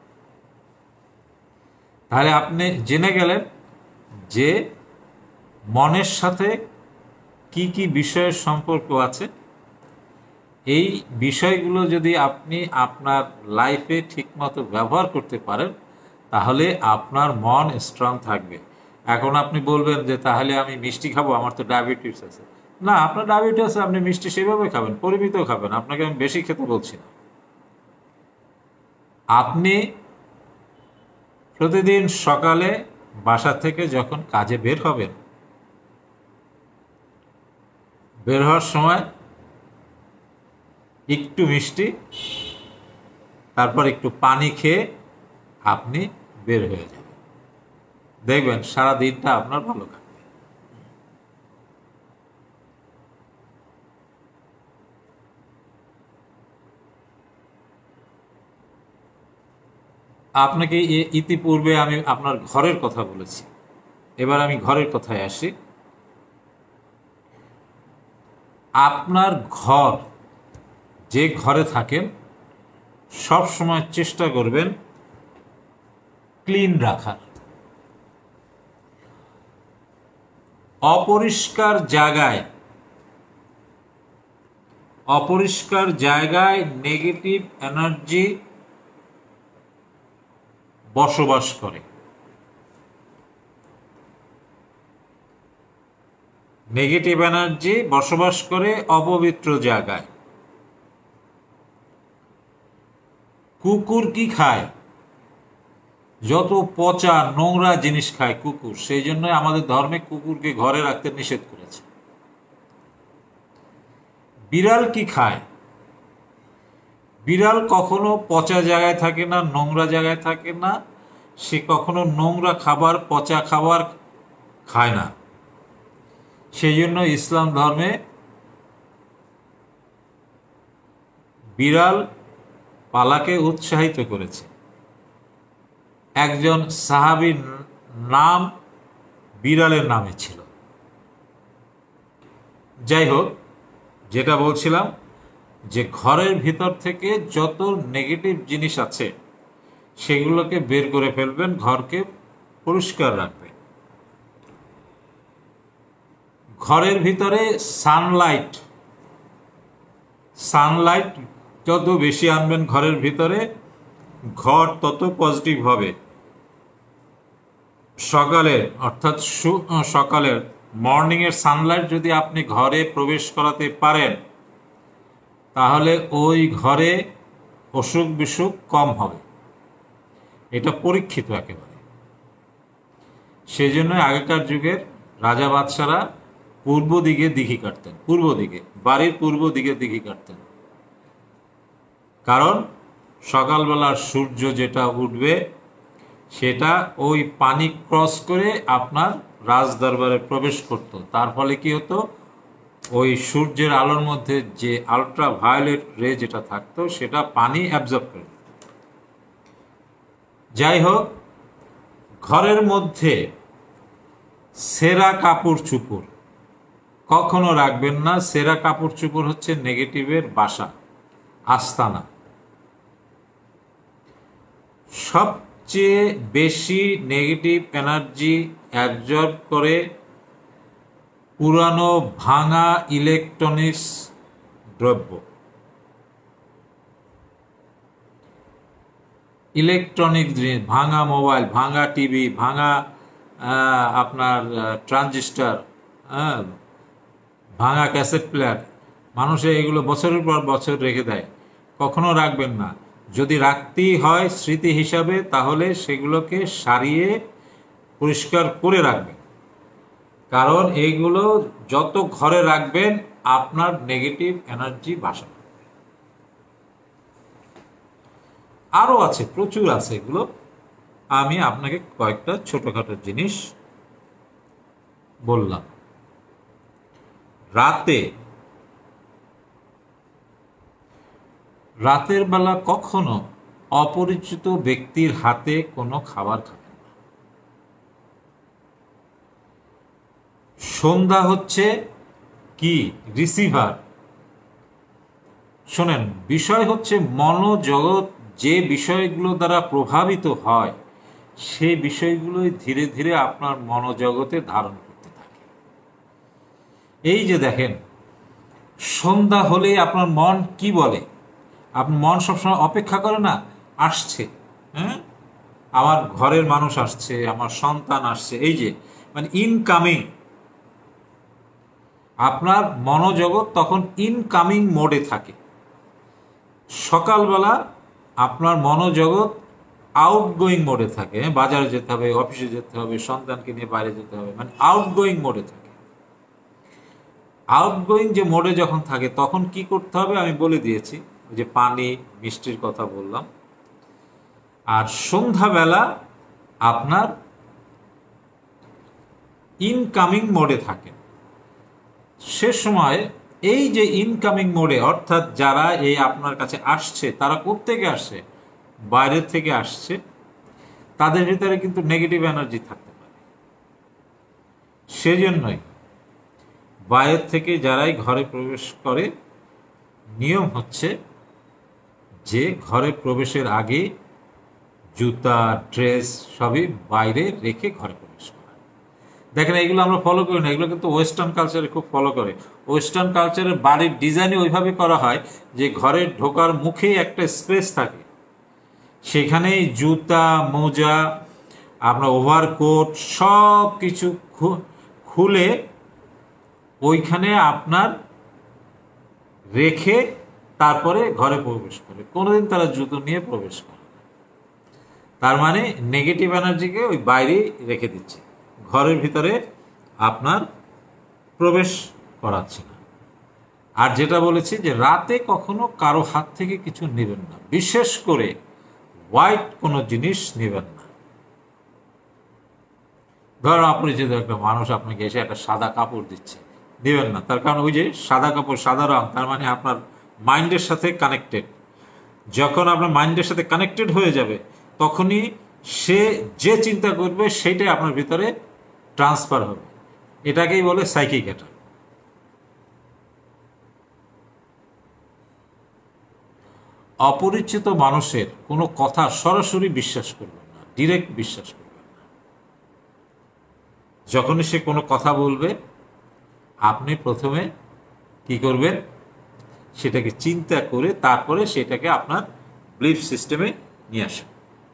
তাহলে আপনি জেনে গেলেন যে মনের সাথে কি কি বিষয়ের সম্পর্ক আছে। এই বিষয়গুলো যদি আপনি আপনার লাইফে ঠিকমতো ব্যবহার করতে পারেন, তাহলে আপনার মন স্ট্রং থাকবে। এখন আপনি বলবেন যে তাহলে আমি মিষ্টি খাবো, আমার তো ডায়াবেটিস আছে। না, আপনার ডায়াবেটিস আছে, আপনি মিষ্টি সেভাবে খাবেন, পরিমিত খাবেন। আপনাকে আমি বেশি খেতে বলছি না। আপনি প্রতিদিন সকালে বাসা থেকে যখন কাজে বের হবেন, বের হওয়ার সময় একটু মিষ্টি, তারপর একটু পানি খেয়ে আপনি বের হয়ে যাবেন, দেখবেন সারা দিনটা আপনার ভালো কাটবে। আপনাকে ইতিপূর্বে আমি আপনার ঘরের কথা বলেছি, এবার আমি ঘরের কথায় আসি। আপনার ঘর, যে ঘরে থাকেন, সব সময় চেষ্টা করবেন ক্লিন রাখার। অপরিষ্কার জায়গায় নেগেটিভ এনার্জি বসবাস করে। নেগেটিভ এনার্জি বসবাস করে অপবিত্র জায়গায়। কুকুর কি খায়? যত পচা নোংরা জিনিস খায় কুকুর, সেই জন্য আমাদের ধর্মে কুকুরকে ঘরে রাখতে নিষেধ করেছে। বিড়াল কি খায়? বিড়াল কখনো পচা জায়গায় থাকে না, নোংরা জায়গায় থাকে না, সে কখনো নোংরা খাবার, পচা খাবার খায় না। সেই জন্য ইসলাম ধর্মে বিড়াল পালাকে উৎসাহিত করেছে। একজন সাহাবীর নাম বিড়ালের নামে ছিল। যাই হোক, যেটা বলছিলাম যে ঘরের ভিতর থেকে যত নেগেটিভ জিনিস আছে সেগুলোকে বের করে ফেলবেন, ঘরকে পরিষ্কার রাখবেন। ঘরের ভিতরে সানলাইট যত বেশি আনবেন ঘরের ভিতরে, ঘর তত পজিটিভ হবে। সকালের মর্নিংয়ের সানলাইট যদি আপনি ঘরে প্রবেশ করাতে পারেন, তাহলে ওই ঘরে অসুখ বিসুখ কম হবে। এটা পরীক্ষিত একেবারে। সেই জন্য আগেকার যুগের রাজা বাদশারা পূর্ব দিকে দিঘি কাটতেন, বাড়ির পূর্ব দিকে দিঘি কাটতেন। কারণ সকালবেলার সূর্য যেটা উঠবে সেটা ওই পানি ক্রস করে আপনার রাজদরবারে প্রবেশ করত। তার ফলে কি হতো, ওই সূর্যের আলোর মধ্যে যে আলট্রা ভায়োলেট রে যেটা থাকতো সেটা পানি অ্যাবজর্ব করে। যাই হোক, ঘরের মধ্যে সেরা কাপড় চুপড় কখনো রাখবেন না। সেরা কাপড় চুপড় হচ্ছে নেগেটিভের বাসা, আস্তানা। সবচেয়ে বেশি নেগেটিভ এনার্জি অ্যাবজর্ব করে পুরানো ভাঙা ইলেকট্রনিক্স দ্রব্য। ইলেকট্রনিক জিনিস, ভাঙা মোবাইল, ভাঙা টিভি, ভাঙা আপনার ট্রানজিস্টার, ভাঙা ক্যাসেট প্লেয়ার, মানুষে এগুলো বছরের পর বছর রেখে দেয়। কখনো রাখবেন না। যদি রাখতেই হয় স্মৃতি হিসাবে, তাহলে সেগুলোকে সারিয়ে পরিষ্কার করে রাখবেন। কারণ এইগুলো যত ঘরে রাখবেন আপনার নেগেটিভ এনার্জি বাসা। আরও আছে, প্রচুর আছে। এগুলো আমি আপনাকে কয়েকটা ছোটখাটো জিনিস বললাম। রাতের বেলা কখনো অপরিচিত ব্যক্তির হাতে কোনো খাবার খাবেন না। সন্ধ্যা হচ্ছে কি রিসিভার। শোনেন, বিষয় হচ্ছে মনোজগৎ যে বিষয়গুলো দ্বারা প্রভাবিত হয়, সেই বিষয়গুলোই ধীরে ধীরে আপনার মনোজগতে ধারণ করতে থাকে। এই যে দেখেন, সন্ধ্যা হলেই আপনার মন কি বলে? আপনার মন সবসময় অপেক্ষা করে না, আসছে, আমার ঘরের মানুষ আসছে, আমার সন্তান আসছে, এই যে মানে ইনকামিং। আপনার মনোজগৎ তখন ইনকামিং মোডে থাকে। সকালবেলা আপনার মনোজগৎ আউটগোয়িং মোডে থাকে, বাজারে যেতে হবে, অফিসে যেতে হবে, সন্তানকে নিয়ে বাইরে যেতে হবে, মানে আউটগোয়িং মোডে থাকে। আউটগোয়িং যে মোডে যখন থাকে তখন কি করতে হবে আমি বলে দিয়েছি, ওই যে পানি মিষ্টির কথা বললাম। আর সন্ধ্যাবেলা আপনার ইনকামিং মোডে থাকে। সে সময় এই যে ইনকামিং মোডে, অর্থাৎ যারা এই আপনার কাছে আসছে তারা কোত্থেকে আসছে, বাইরের থেকে আসছে, তাদের ভিতরে কিন্তু নেগেটিভ এনার্জি থাকতে পারে। সেজন্যই বাইরের থেকে যারাই ঘরে প্রবেশ করে, নিয়ম হচ্ছে যে ঘরে প্রবেশের আগে জুতা ড্রেস সবই বাইরে রেখে ঘরে প্রবেশ করা। দেখেন এগুলো আমরা ফলো করি না, এগুলো কিন্তু ওয়েস্টার্ন কালচারে খুব ফলো করে। ওয়েস্টার্ন কালচারের বাড়ির ডিজাইনই ওইভাবে করা হয় যে ঘরে ঢোকার মুখেই একটা স্পেস থাকে, সেখানেই জুতা মোজা আপনার ওভারকোট সব কিছু খুলে ওইখানে আপনার রেখে তারপরে ঘরে প্রবেশ করে। কোনোদিন তারা জুতো নিয়ে প্রবেশ করে, তার মানে নেগেটিভ এনার্জিকে ওই বাইরে রেখে দিচ্ছে, ঘরের ভিতরে আপনার প্রবেশ করাচ্ছে না। আর যেটা বলেছি যে রাতে কখনো কারো হাত থেকে কিছু নেবেন না, বিশেষ করে হোয়াইট কোনো জিনিস নেবেন না। ধরো আপনি যদি একটা মানুষ আপনাকে এসে একটা সাদা কাপড় দিচ্ছে, দিবেন না। তার কারণ ওই যে সাদা কাপড় সাদা রং, তার মানে আপনার মাইন্ডের সাথে কানেক্টেড। যখন আপনার মাইন্ডের সাথে কানেক্টেড হয়ে যাবে তখনই সে যে চিন্তা করবে সেইটাই আপনার ভিতরে ট্রান্সফার হবে। এটাকেই বলে সাইকিক অ্যাটাক। অপরিচিত মানুষের কোনো কথা সরাসরি বিশ্বাস করবেন না, ডিরেক্ট বিশ্বাস করবেন না। যখনই সে কোনো কথা বলবে আপনি প্রথমে কি করবেন, সেটাকে চিন্তা করে তারপরে সেটাকে আপনার বিলিফ সিস্টেমে নিয়ে আসবেন।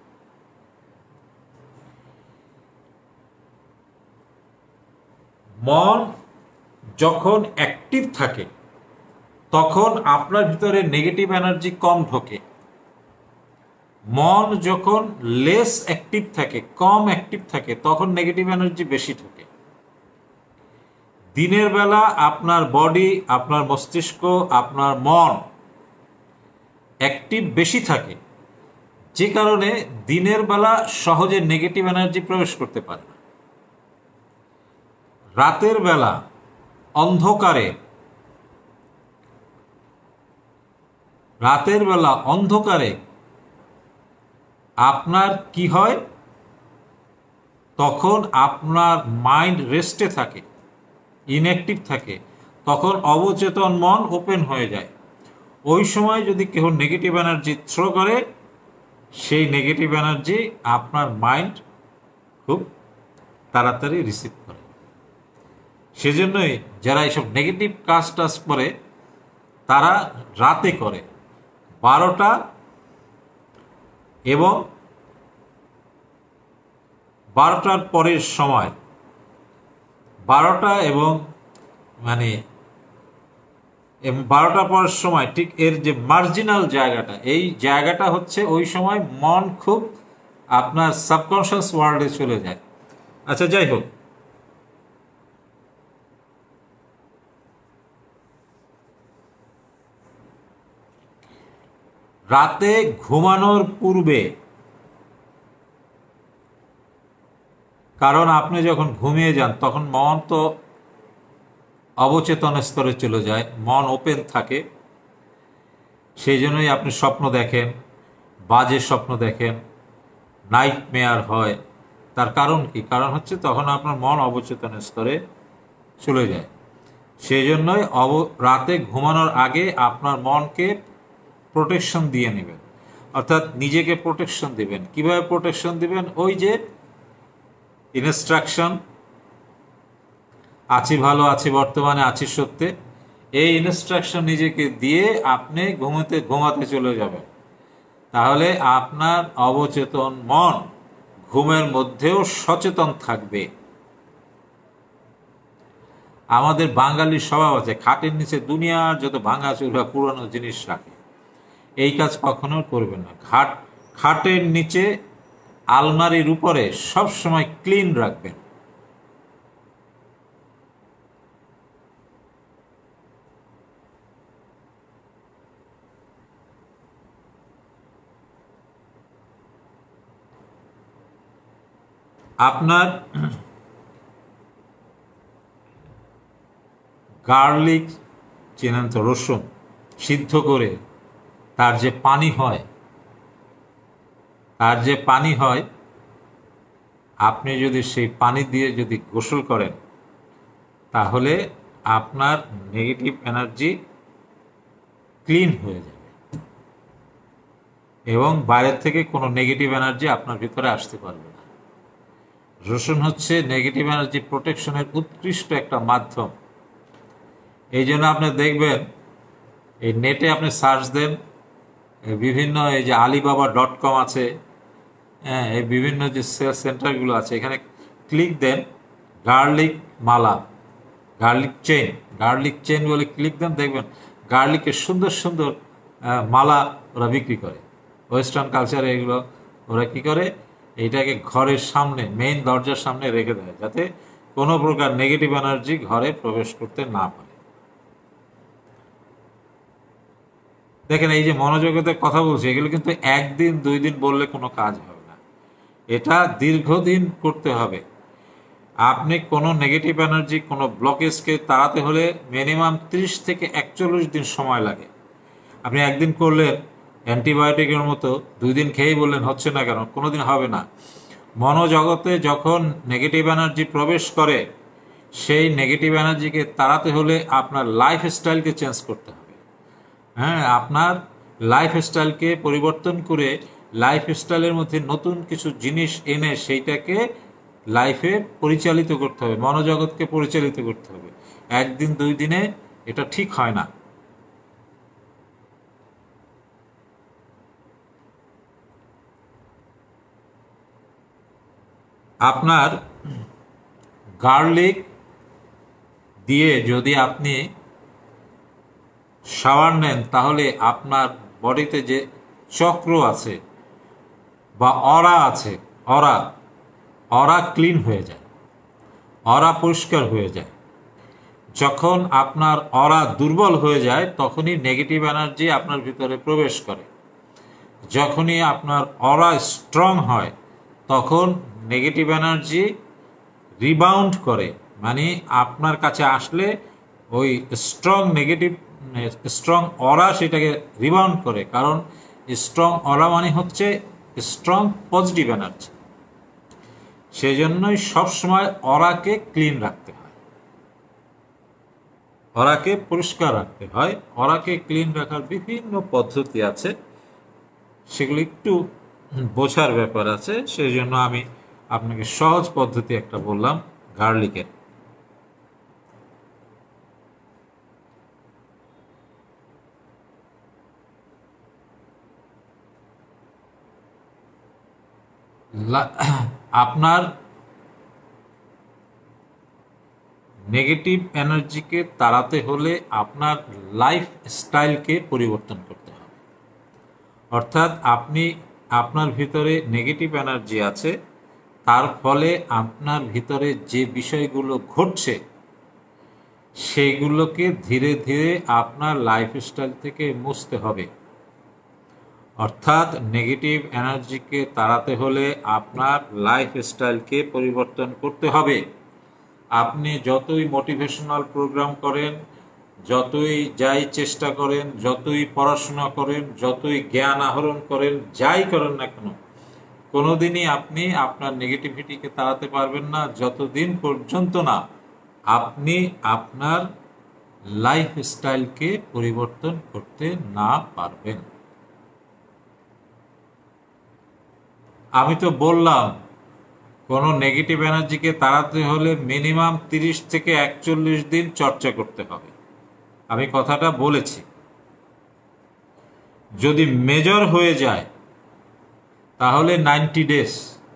মন যখন অ্যাক্টিভ থাকে তখন আপনার ভিতরে নেগেটিভ এনার্জি কম ঢোকে। মন যখন লেস অ্যাক্টিভ থাকে, কম অ্যাক্টিভ থাকে, তখন নেগেটিভ এনার্জি বেশি ঢোকে। দিনের বেলা আপনার বডি, আপনার মস্তিষ্ক, আপনার মন অ্যাক্টিভ বেশি থাকে, যে কারণে দিনের বেলা সহজে নেগেটিভ এনার্জি প্রবেশ করতে পারে না। রাতের বেলা অন্ধকারে আপনার কি হয়, তখন আপনার মাইন্ড রেস্টে থাকে, ইনঅ্যাক্টিভ থাকে, তখন অবচেতন মন ওপেন হয়ে যায়। ওই সময় যদি কেউ নেগেটিভ এনার্জি থ্রো করে, সেই নেগেটিভ এনার্জি আপনার মাইন্ড খুব তাড়াতাড়ি রিসিভ করে। সেজন্যই যারা এইসব নেগেটিভ কাজ করে তারা রাতে করে, 12টা এবং 12টার পরের সময়, 12টা এবং 12টার পরের সময়, ঠিক এর যে মার্জিনাল জায়গাটা, এই জায়গাটা হচ্ছে ওই সময় মন খুব আপনার সাবকনশিয়াস ওয়ার্ল্ডে চলে যায়। আচ্ছা, যাই হোক, রাতে ঘুমানোর পূর্বে, কারণ আপনি যখন ঘুমিয়ে যান তখন মন তো অবচেতন স্তরে চলে যায়, মন ওপেন থাকে। সেই জন্যই আপনি স্বপ্ন দেখেন, বাজে স্বপ্ন দেখেন, নাইট মেয়ার হয়। তার কারণ কি? কারণ হচ্ছে তখন আপনার মন অবচেতন স্তরে চলে যায়। সেই জন্যই রাতে ঘুমানোর আগে আপনার মনকে প্রোটেকশন দিয়ে নেবেন, অর্থাৎ নিজেকে প্রোটেকশন দিবেন। কিভাবে প্রোটেকশন দিবেন? ওই যে ইনস্ট্রাকশন, আছি ভালো, আছি বর্তমানে, আছি সত্যে, এই ইনস্ট্রাকশন নিজেকে দিয়ে আপনি ঘুমাতে চলে যাবেন। তাহলে আপনার অবচেতন মন ঘুমের মধ্যেও সচেতন থাকবে। আমাদের বাঙালির স্বভাব আছে খাটের নিচে দুনিয়ার যত ভাঙাচুরা পুরানো জিনিস রাখে। এই কাজ কখনো করবেন না। খাটের নিচে আলমারির উপরে সব সময় ক্লিন রাখবেন। আপনার গার্লিক, চেনেন তো, রসুন সিদ্ধ করে তার যে পানি হয়, আপনি যদি সেই পানি দিয়ে যদি গোসল করেন, তাহলে আপনার নেগেটিভ এনার্জি ক্লিন হয়ে যাবে এবং বাইরের থেকে কোনো নেগেটিভ এনার্জি আপনার ভিতরে আসতে পারবে না। রসুন হচ্ছে নেগেটিভ এনার্জি প্রোটেকশনের উৎকৃষ্ট একটা মাধ্যম। এই জন্য আপনি দেখবেন, এই নেটে আপনি সার্চ দেন, বিভিন্ন এই যে alibaba.com আছে, হ্যাঁ, এই বিভিন্ন যে সেলস সেন্টারগুলো আছে, এখানে ক্লিক দেন গার্লিক মালা, গার্লিক চেইন বলে ক্লিক দেন, দেখবেন গার্লিকের সুন্দর সুন্দর মালা ওরা বিক্রি করে। ওয়েস্টার্ন কালচারে এগুলো ওরা কি করে, এইটাকে ঘরের সামনে, মেইন দরজার সামনে রেখে দেয়, যাতে কোনো প্রকার নেগেটিভ এনার্জি ঘরে প্রবেশ করতে না পারে। দেখেন, এই যে মনোযোগের কথা বলছি, এগুলো কিন্তু একদিন 2 দিন বললে কোনো কাজ হবে না, এটা দীর্ঘদিন করতে হবে। আপনি কোনো নেগেটিভ এনার্জি, কোনো ব্লকেজকে তাড়াতে হলে মিনিমাম 30 থেকে 41 দিন সময় লাগে। আপনি একদিন করলেন অ্যান্টিবায়োটিকের মতো, 2 দিন খেয়েই বললেন হচ্ছে না কেন, কোনোদিন হবে না। মনোজগতে যখন নেগেটিভ এনার্জি প্রবেশ করে, সেই নেগেটিভ এনার্জিকে তাড়াতে হলে আপনার লাইফস্টাইলকে চেঞ্জ করতে হবে। হ্যাঁ, আপনার লাইফস্টাইলকে পরিবর্তন করে লাইফস্টাইলের মধ্যে নতুন কিছু জিনিস এনে সেইটাকে লাইফে পরিচালিত করতে হবে, মনোজগৎকে পরিচালিত করতে হবে। 1 দিন 2 দিনে এটা ঠিক হয় না। আপনার গার্লিক দিয়ে যদি আপনি শাওয়ার নেন, তাহলে আপনার বডিতে যে চক্র আছে বা অরা আছে, অরা ক্লিন হয়ে যায়, অরা পরিষ্কার হয়ে যায়। যখন আপনার অরা দুর্বল হয়ে যায়, তখনই নেগেটিভ এনার্জি আপনার ভিতরে প্রবেশ করে। যখনই আপনার অরা স্ট্রং হয়, তখন নেগেটিভ এনার্জি রিবাউন্ড করে, মানে আপনার কাছে আসলে ওই স্ট্রং অরা সেটাকে রিবাউন্ড করে। কারণ স্ট্রং অরা মানে হচ্ছে স্ট্রং পজিটিভ এনার্জি। সেই জন্যই সবসময় অরাকে ক্লিন রাখতে হয়, অরাকে পরিষ্কার রাখতে হয়। অরাকে ক্লিন রাখার বিভিন্ন পদ্ধতি আছে, সেগুলো একটু বোঝার ব্যাপার আছে, সেই জন্য আমি আপনাকে সহজ পদ্ধতি একটা বললাম গার্লিকের। আপনার নেগেটিভ এনার্জিকে তাড়াতে হলে আপনার লাইফ স্টাইলকে পরিবর্তন করতে হবে। অর্থাৎ আপনি, আপনার ভিতরে নেগেটিভ এনার্জি আছে, তার ফলে আপনার ভিতরে যে বিষয়গুলো ঘটছে সেগুলোকে ধীরে ধীরে আপনার লাইফস্টাইল থেকে মুছতে হবে। অর্থাৎ নেগেটিভ এনার্জিকে তাড়াতে হলে আপনার লাইফস্টাইলকে পরিবর্তন করতে হবে। আপনি যতই মোটিভেশনাল প্রোগ্রাম করেন, যতই যাই চেষ্টা করেন, যতই পড়াশোনা করেন, যতই জ্ঞান আহরণ করেন, যাই করেন না কেন, কোনোদিনই আপনি আপনার নেগেটিভিটিকে তাড়াতে পারবেন না যতদিন পর্যন্ত না আপনি আপনার লাইফস্টাইলকে পরিবর্তন করতে না পারবেন। আমি তো বললাম, কোনো নেগেটিভ এনার্জিকে তাড়াতে হলে মিনিমাম 30 থেকে 41 দিন চর্চা করতে হবে। আমি কথাটা বলেছি। যদি মেজর হয়ে যায় তাহলে 90 ডেজ,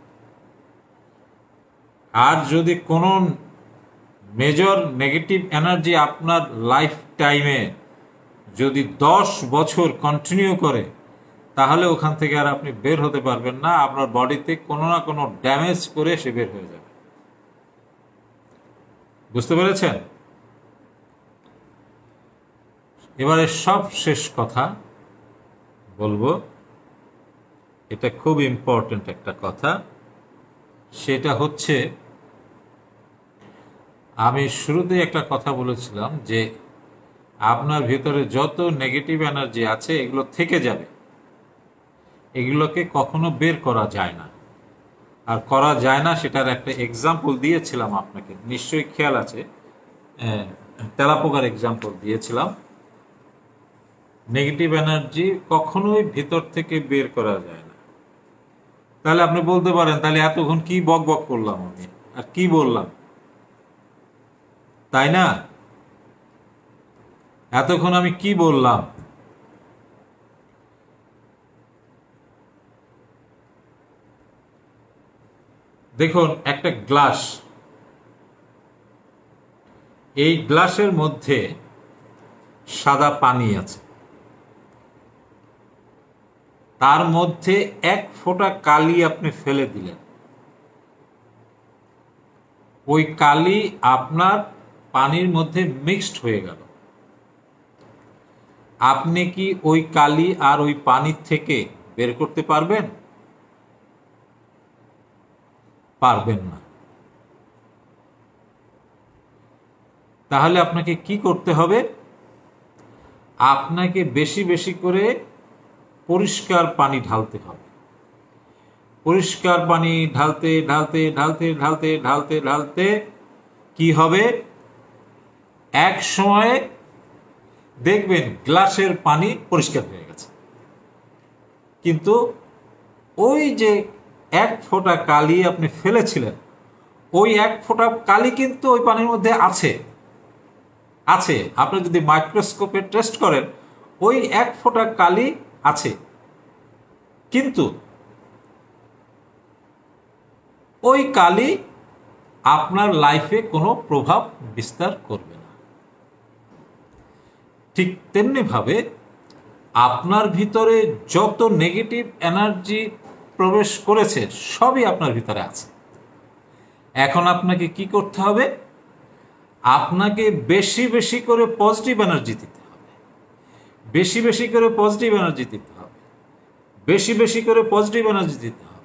আর যদি কোনো মেজর নেগেটিভ এনার্জি আপনার লাইফ টাইমে যদি 10 বছর কন্টিনিউ করে, তাহলে ওখান থেকে আর আপনি বের হতে পারবেন না, আপনার বডিতে কোনো না কোনো ড্যামেজ করে সে বের হয়ে যাবে। বুঝতে পেরেছেন? এবারে সব শেষ কথা বলবো, এটা খুব ইম্পর্টেন্ট একটা কথা। সেটা হচ্ছে, আমি শুরুতে একটা কথা বলেছিলাম যে আপনার ভিতরে যত নেগেটিভ এনার্জি আছে এগুলো থেকে যাবে, এগুলোকে কখনো বের করা যায় না। আর করা যায় না সেটার একটা এক্সাম্পল দিয়েছিলাম আপনাকে, নিশ্চয়ই খেয়াল আছে, তেলাপোকার এক্সাম্পল দিয়েছিলাম। নেগেটিভ এনার্জি কখনোই ভিতর থেকে বের করা যায় না। তাহলে আপনি বলতে পারেন, তাহলে এতক্ষণ কি বক বক করলাম আমি, আর কি বললাম, তাই না? এতক্ষণ আমি কি বললাম? দেখুন, একটা গ্লাস, এই গ্লাসের মধ্যে সাদা পানি আছে, তার মধ্যে এক ফোঁটা কালি আপনি ফেলে দিলেন, ওই কালি আপনার পানির মধ্যে মিক্সড হয়ে গেল। আপনি কি ওই কালি আর ওই পানির থেকে বের করতে পারবেন? পারবেন না। তাহলে আপনাকে কি করতে হবে? আপনাকে বেশি বেশি করে পরিষ্কার পানি ঢালতে হবে। পরিষ্কার পানি ঢালতে ঢালতে ঢালতে ঢালতে ঢালতে ঢালতে কি হবে? এক সময়ে দেখবেন গ্লাসের পানি পরিষ্কার হয়ে গেছে, কিন্তু ওই যে এক ফোঁটা কালি আপনি ফেলেছিলেন, ওই এক ফোঁটা কালি কিন্তু ওই পানির মধ্যে আছে। আপনি যদি মাইক্রোস্কোপে টেস্ট করেন, ওই এক ফোঁটা কালি আছে, কিন্তু ওই কালি আপনার লাইফে কোনো প্রভাব বিস্তার করবে না। ঠিক তেমনি ভাবে আপনার ভিতরে যত নেগেটিভ এনার্জি প্রবেশ করেছে সবই আপনার ভিতরে আছে। এখন আপনাকে কি করতে হবে? আপনাকে বেশি বেশি করে পজিটিভ এনার্জি দিতে হবে, বেশি বেশি করে পজিটিভ এনার্জি দিতে হবে, বেশি বেশি করে পজিটিভ এনার্জি দিতে হবে।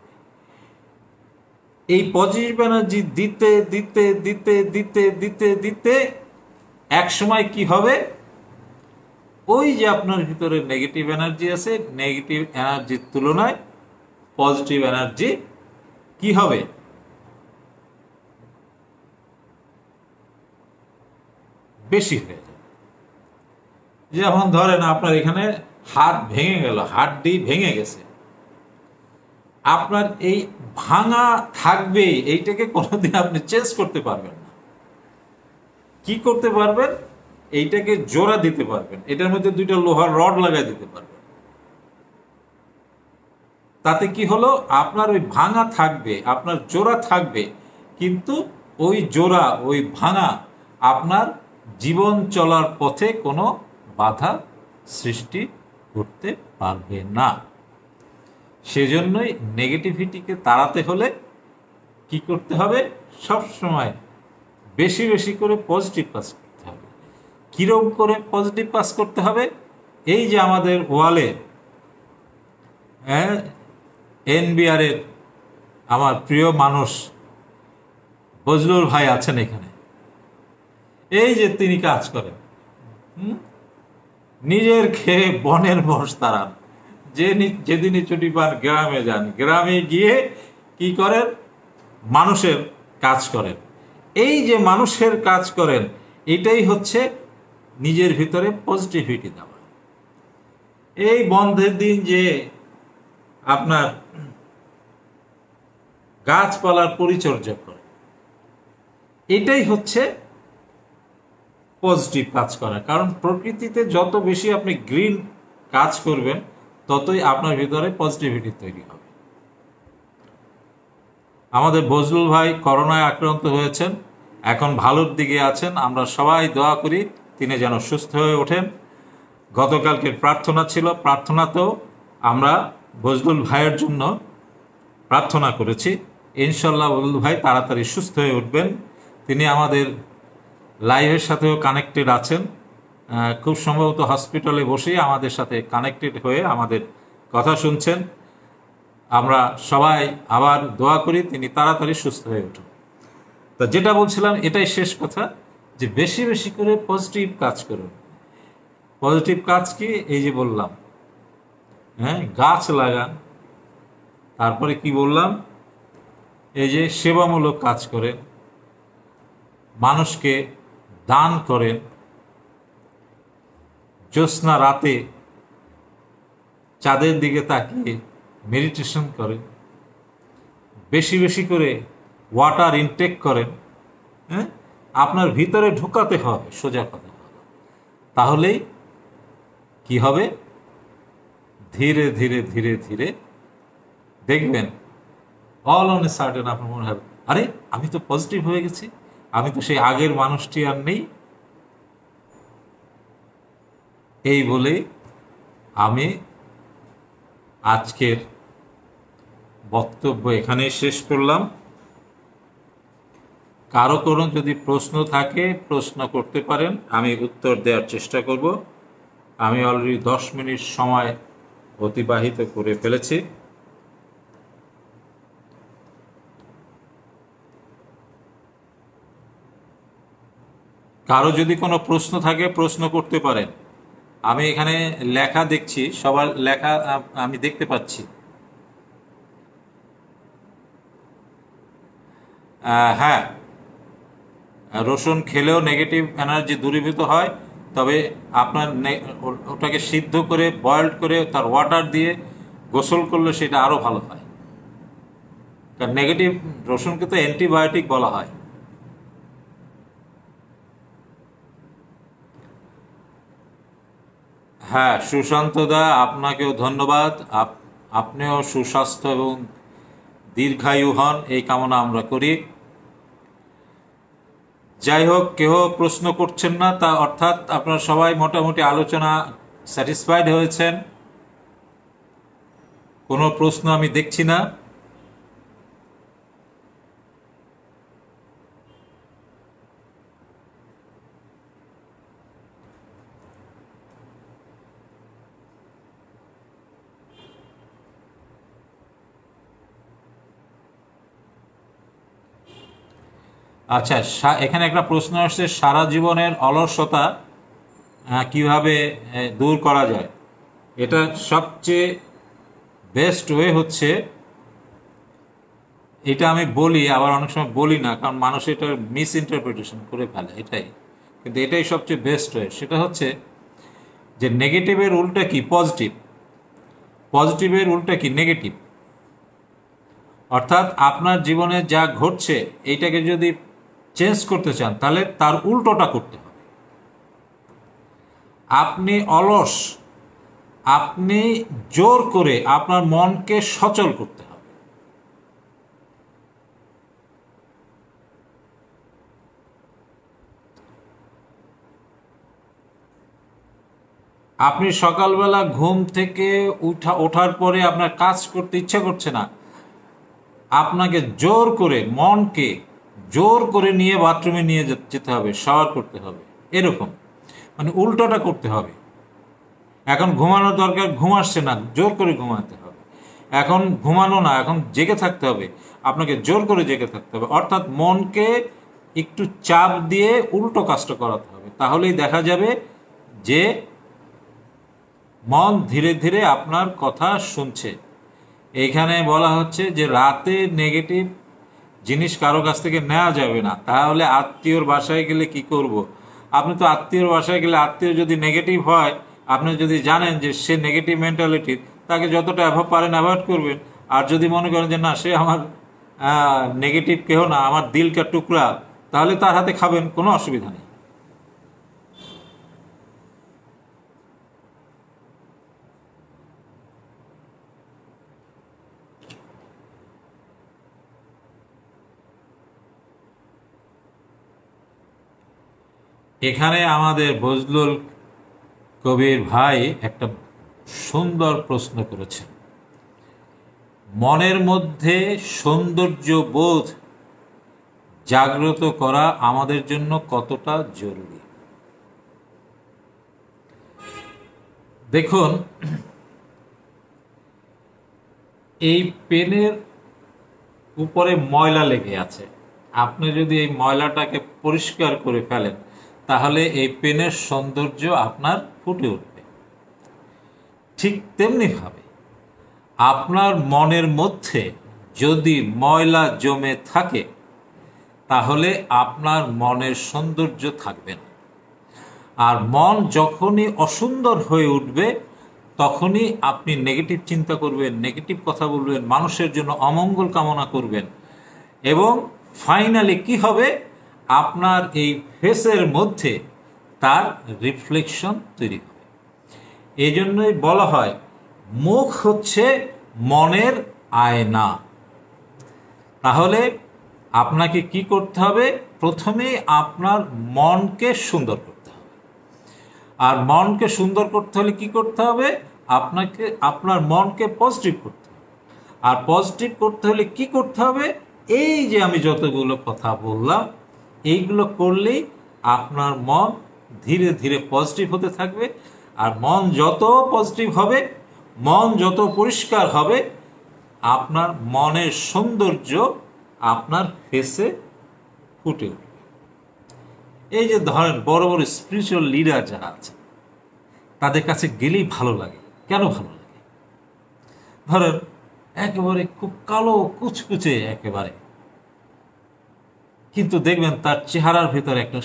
এই পজিটিভ এনার্জি দিতে দিতে দিতে দিতে দিতে দিতে এক সময় কি হবে? ওই যে আপনার ভিতরে নেগেটিভ এনার্জি আছে, নেগেটিভ এনার্জির তুলনায় পজিটিভ এনার্জি কি হবে? বেশি হয়ে যাবে। যেমন ধরেন আপনার এখানে হাত ভেঙে গেল, হাড্ডি ভেঙে গেছে, আপনার এই ভাঙা থাকবে, এইটাকে কোনোদিন আপনি চেঞ্জ করতে পারবেন না। কি করতে পারবেন? এইটাকে জোড়া দিতে পারবেন, এটার মধ্যে দুইটা লোহার রড লাগাই দিতে পারবেন। তাতে কি হলো? আপনার ওই ভাঙা থাকবে, আপনার জোড়া থাকবে, কিন্তু ওই জোড়া, ওই ভাঙা আপনার জীবন চলার পথে কোনো বাধা সৃষ্টি করতে পারবে না। সেজন্যই নেগেটিভিটিকে তাড়াতে হলে কি করতে হবে? সব সময় বেশি বেশি করে পজিটিভ কাজ করতে হবে। কিরকম করে পজিটিভ কাজ করতে হবে? এই যে আমাদের ওয়ালে NBR এর আমার প্রিয় মানুষ বজলুল ভাই আছেন এখানে, এই যে তিনি কাজ করেন, নিজের খেয়ে বনের মোষ তাড়ান, যেদিনই ছুটি পান গ্রামে যান, গ্রামে গিয়ে কি করেন? মানুষের কাজ করেন। এই যে মানুষের কাজ করেন, এটাই হচ্ছে নিজের ভিতরে পজিটিভিটি দেওয়া। এই বন্ধের দিন যে আপনার গাছপালার পরিচর্যা করে, এটাই হচ্ছে পজিটিভ কাজ করা। কারণ প্রকৃতিতে যত বেশি আপনি গ্রিন কাজ করবেন, ততই আপনার ভিতরে পজিটিভিটি তৈরি হবে। আমাদের বজলুল ভাই করোনায় আক্রান্ত হয়েছেন, এখন ভালোর দিকে আছেন। আমরা সবাই দোয়া করি তিনি যেন সুস্থ হয়ে ওঠেন। গতকালকে প্রার্থনা ছিল, প্রার্থনাতেও আমরা বজলুল ভাইয়ের জন্য প্রার্থনা করেছি। ইনশাল্লাহ বজলুল ভাই তাড়াতাড়ি সুস্থ হয়ে উঠবেন। তিনি আমাদের লাইভের সাথেও কানেক্টেড আছেন, খুব সম্ভবত হসপিটালে বসেই আমাদের সাথে কানেক্টেড হয়ে আমাদের কথা শুনছেন। আমরা সবাই আবার দোয়া করি তিনি তাড়াতাড়ি সুস্থ হয়ে উঠুন। তা যেটা বলছিলাম এটাই শেষ কথা, যে বেশি বেশি করে পজিটিভ কাজ করুন। পজিটিভ কাজ কি, এই যে বললাম, হ্যাঁ, গাছ লাগান। তারপরে কি বললাম, এই যে সেবামূলক কাজ করেন, মানুষকে দান করেন, জ্যোৎস্না রাতে চাঁদের দিকে তাকিয়ে মেডিটেশন করেন, বেশি বেশি করে ওয়াটার ইনটেক করেন। হ্যাঁ, আপনার ভিতরে ঢোকাতে হবে, সোজা কথা। তাহলেই কি হবে, ধীরে ধীরে ধীরে ধীরে দেখবেন অল অন এ সার্টেন আপনার মনে হবে, আরে আমি তো পজিটিভ হয়ে গেছি, আমি তো সেই আগের মানুষটি আর নেই। এই বলে আমি আজকের বক্তব্য এখানেই শেষ করলাম। কারো কোনো যদি প্রশ্ন থাকে প্রশ্ন করতে পারেন, আমি উত্তর দেওয়ার চেষ্টা করব। আমি অলরেডি 10 মিনিট সময় অতিবাহিত করে ফেলেছি। কারো যদি কোনো প্রশ্ন থাকে প্রশ্ন করতে পারেন। আমি এখানে লেখা দেখছি, সবার লেখা আমি দেখতে পাচ্ছি। হ্যাঁ, রসুন খেলেও নেগেটিভ এনার্জি দূরীভূত হয়, তবে আপনার ওটাকে সিদ্ধ করে বয়েলড করে তার ওয়াটার দিয়ে গোসল করলে সেটা আরও ভালো হয়। কারণ নেগেটিভ রসুনকে তো অ্যান্টিবায়োটিক বলা হয়। হ্যাঁ, সুশান্ত দা, আপনাকেও ধন্যবাদ। আপনিও সুস্বাস্থ্য এবং দীর্ঘায়ু হন, এই কামনা আমরা করি। যাই হোক, কেউ প্রশ্ন করছেন না, তা অর্থাৎ আপনারা সবাই মোটামুটি আলোচনা স্যাটিসফাইড হয়েছেন। কোনো প্রশ্ন আমি দেখছি না। আচ্ছা, এখানে একটা প্রশ্ন আসছে, সারা জীবনের অলসতা কিভাবে দূর করা যায়? এটা সবচেয়ে বেস্ট ওয়ে হচ্ছে, এটা আমি বলি আবার অনেক সময় বলি না, কারণ মানুষ এটা মিস ইন্টারপ্রিটেশন করে ফেলে, এটাই। কিন্তু এটাই সবচেয়ে বেস্ট ওয়ে। সেটা হচ্ছে যে নেগেটিভের উল্টা কি পজিটিভ, পজিটিভের উল্টা কি নেগেটিভ। অর্থাৎ আপনার জীবনে যা ঘটছে এইটাকে যদি চেঞ্জ করতে চান তাহলে তার উল্টোটা করতে হবে। আপনি অলস, আপনি জোর করে আপনার মনকে সচল করতে হবে। আপনি সকালবেলা ঘুম থেকে ওঠার পরে আপনার কাজ করতে ইচ্ছা করছে না, আপনাকে জোর করে মনকে জোর করে নিয়ে বাথরুমে নিয়ে যেতে হবে, শাওয়ার করতে হবে, এরকম মানে উল্টোটা করতে হবে। এখন ঘুমানোর দরকার, ঘুম আসছে না, জোর করে ঘুমাতে হবে। এখন ঘুমানো না, এখন জেগে থাকতে হবে, আপনাকে জোর করে জেগে থাকতে হবে। অর্থাৎ মনকে একটু চাপ দিয়ে উল্টো কাজটা করাতে হবে। তাহলেই দেখা যাবে যে মন ধীরে ধীরে আপনার কথা শুনছে। এইখানে বলা হচ্ছে যে রাতে নেগেটিভ জিনিস কারো কাছ থেকে নেওয়া যাবে না। তাহলে আত্মীয়র বাসায় গেলে কি করব? আপনি তো আত্মীয়র বাসায় গেলে আত্মীয় যদি নেগেটিভ হয়, আপনি যদি জানেন যে সে নেগেটিভ মেন্টালিটির, তাকে যতটা পারেন অ্যাভয়েড করবেন। আর যদি মনে করেন যে না, সে আমার নেগেটিভ কেহ না, আমার দিল কা টুকরা, তাহলে তার হাতে খাবেন, কোনো অসুবিধা নেই। এখানে আমাদের বজলুল কবির ভাই একটা সুন্দর প্রশ্ন করেছেন। মনের মধ্যে সৌন্দর্য বোধ জাগ্রত করা আমাদের জন্য কতটা জরুরি। দেখুন, এই পেনের উপরে ময়লা লেগে আছে, আপনি যদি এই ময়লাটাকে পরিষ্কার করে ফেলেন তাহলে এই পেনের সৌন্দর্য আপনার ফুটে উঠবে। ঠিক তেমনিভাবে আপনার মনের মধ্যে যদি ময়লা জমে থাকে তাহলে আপনার মনের সৌন্দর্য থাকবে না। আর মন যখনই অসুন্দর হয়ে উঠবে তখনই আপনি নেগেটিভ চিন্তা করবেন, নেগেটিভ কথা বলবেন, মানুষের জন্য অমঙ্গল কামনা করবেন, এবং ফাইনালি কি হবে, আপনার এই ফেসের মধ্যে তার রিফ্লেকশন তৈরি হবে। এই জন্যই বলা হয় মুখ হচ্ছে মনের আয়না। তাহলে আপনাকে কি করতে হবে, প্রথমেই আপনার মনকে সুন্দর করতে হবে। আর মনকে সুন্দর করতে হলে কি করতে হবে, আপনাকে আপনার মনকে পজিটিভ করতে হবে। আর পজিটিভ করতে হলে কি করতে হবে, এই যে আমি যতগুলো কথা বললাম এইগুলো করলেই আপনার মন ধীরে ধীরে পজিটিভ হতে থাকবে। আর মন যত পজিটিভ হবে, মন যত পরিষ্কার হবে, আপনার মনের সৌন্দর্য আপনার ফেসে ফুটে উঠবে। এই যে ধরেন বড় বড় স্পিরিচুয়াল লিডার যারা আছে তাদের কাছে গেলেই ভালো লাগে। কেন ভালো লাগে? ধরেন একেবারে খুব কালো কুচকুচে একেবারে, কিন্তু দেখবেন তার চেহারার ভেতরে একটা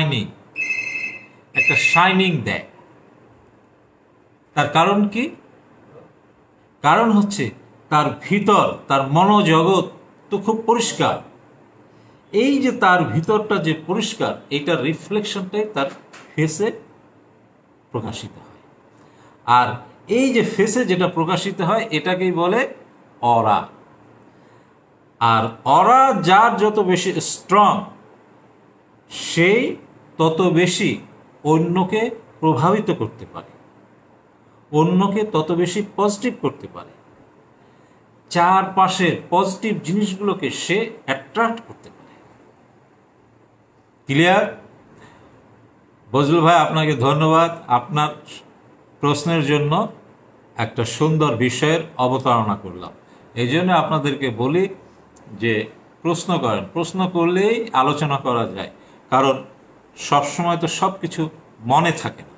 শাইনিং দেয়। তার কারণ কি? কারণ হচ্ছে তার ভিতর, তার মনোজগৎ তো খুব পরিষ্কার। এই যে তার ভিতরটা যে পরিষ্কার, এইটার রিফ্লেকশনটাই তার ফেসে প্রকাশিত হয়। আর এই যে ফেসে যেটা প্রকাশিত হয় এটাকেই বলে অরা। আর অরা যার যত বেশি স্ট্রং, সেই তত বেশি অন্যকে প্রভাবিত করতে পারে, অন্যকে তত বেশি পজিটিভ করতে পারে, চারপাশের পজিটিভ জিনিসগুলোকে সে অ্যাট্রাক্ট করতে পারে। ক্লিয়ার? বজলুল ভাই, আপনাকে ধন্যবাদ আপনার প্রশ্নের জন্য। একটা সুন্দর বিষয়ের অবতারণা করলাম। এই জন্য আপনাদেরকে বলি যে প্রশ্ন করেন, প্রশ্ন করলেই আলোচনা করা যায়, কারণ সবসময় তো সব কিছু মনে থাকে না।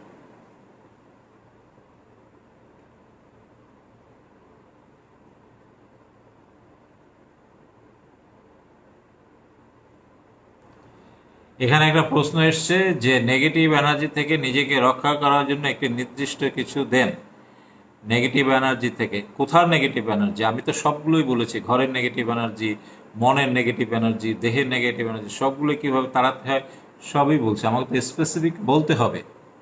এখানে একটা প্রশ্ন এসছে যে নেগেটিভ এনার্জি থেকে নিজেকে রক্ষা করার জন্য একটি নির্দিষ্ট কিছু দেন। নেগেটিভ এনার্জি থেকে? কোথার নেগেটিভ এনার্জি? আমি তো সবগুলোই বলেছি, ঘরের নেগেটিভ এনার্জি, মনের নেগেটিভ এনার্জি, দেহের নেগেটিভ এনার্জি, সবগুলো কীভাবে তাড়াতে হয় সবই বলছি। আমাকে তো স্পেসিফিক বলতে হবে।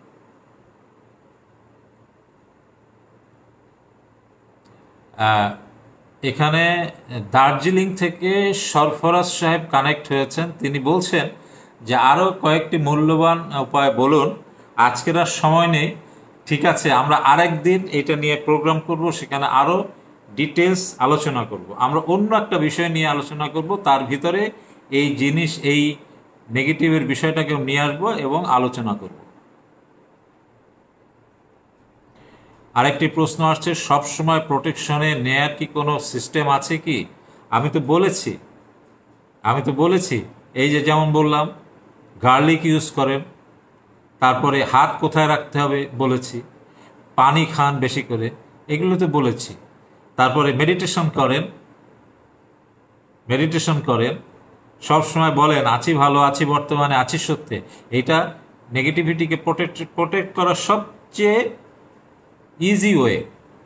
এখানে দার্জিলিং থেকে সরফরাজ সাহেব কানেক্ট হয়েছেন। তিনি বলছেন যে আরও কয়েকটি মূল্যবান উপায় বলুন। আজকের আর সময় নেই, ঠিক আছে, আমরা আরেকদিন এটা নিয়ে প্রোগ্রাম করব, সেখানে আরও ডিটেলস আলোচনা করব। আমরা অন্য একটা বিষয় নিয়ে আলোচনা করব, তার ভিতরে এই জিনিস, এই নেগেটিভের বিষয়টাকেও নিয়ে আসবো এবং আলোচনা করব। আরেকটি প্রশ্ন আসছে, সবসময় প্রোটেকশনে নেয়ার কি কোনো সিস্টেম আছে কি? আমি তো বলেছি এই যে যেমন বললাম গার্লিক ইউজ করেন, তারপরে হাত কোথায় রাখতে হবে বলেছি, পানি খান বেশি করে, এগুলো তো বলেছি। তারপরে মেডিটেশন করেন, সবসময় বলেন আছি ভালো, আছি বর্তমানে, আছি সত্যে। এটা নেগেটিভিটিকে প্রোটেক্ট করার সবচেয়ে ইজি ওয়ে।